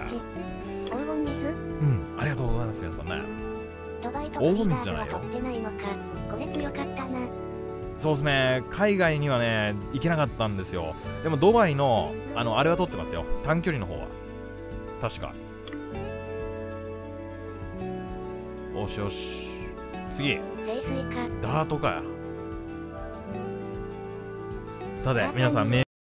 りがとうございます皆さんね。黄金水じゃないよ。そうですね、海外にはね行けなかったんですよ。でもドバイのあれは取ってますよ、短距離の方は確か。よしよし、次ダートかや。さて皆さん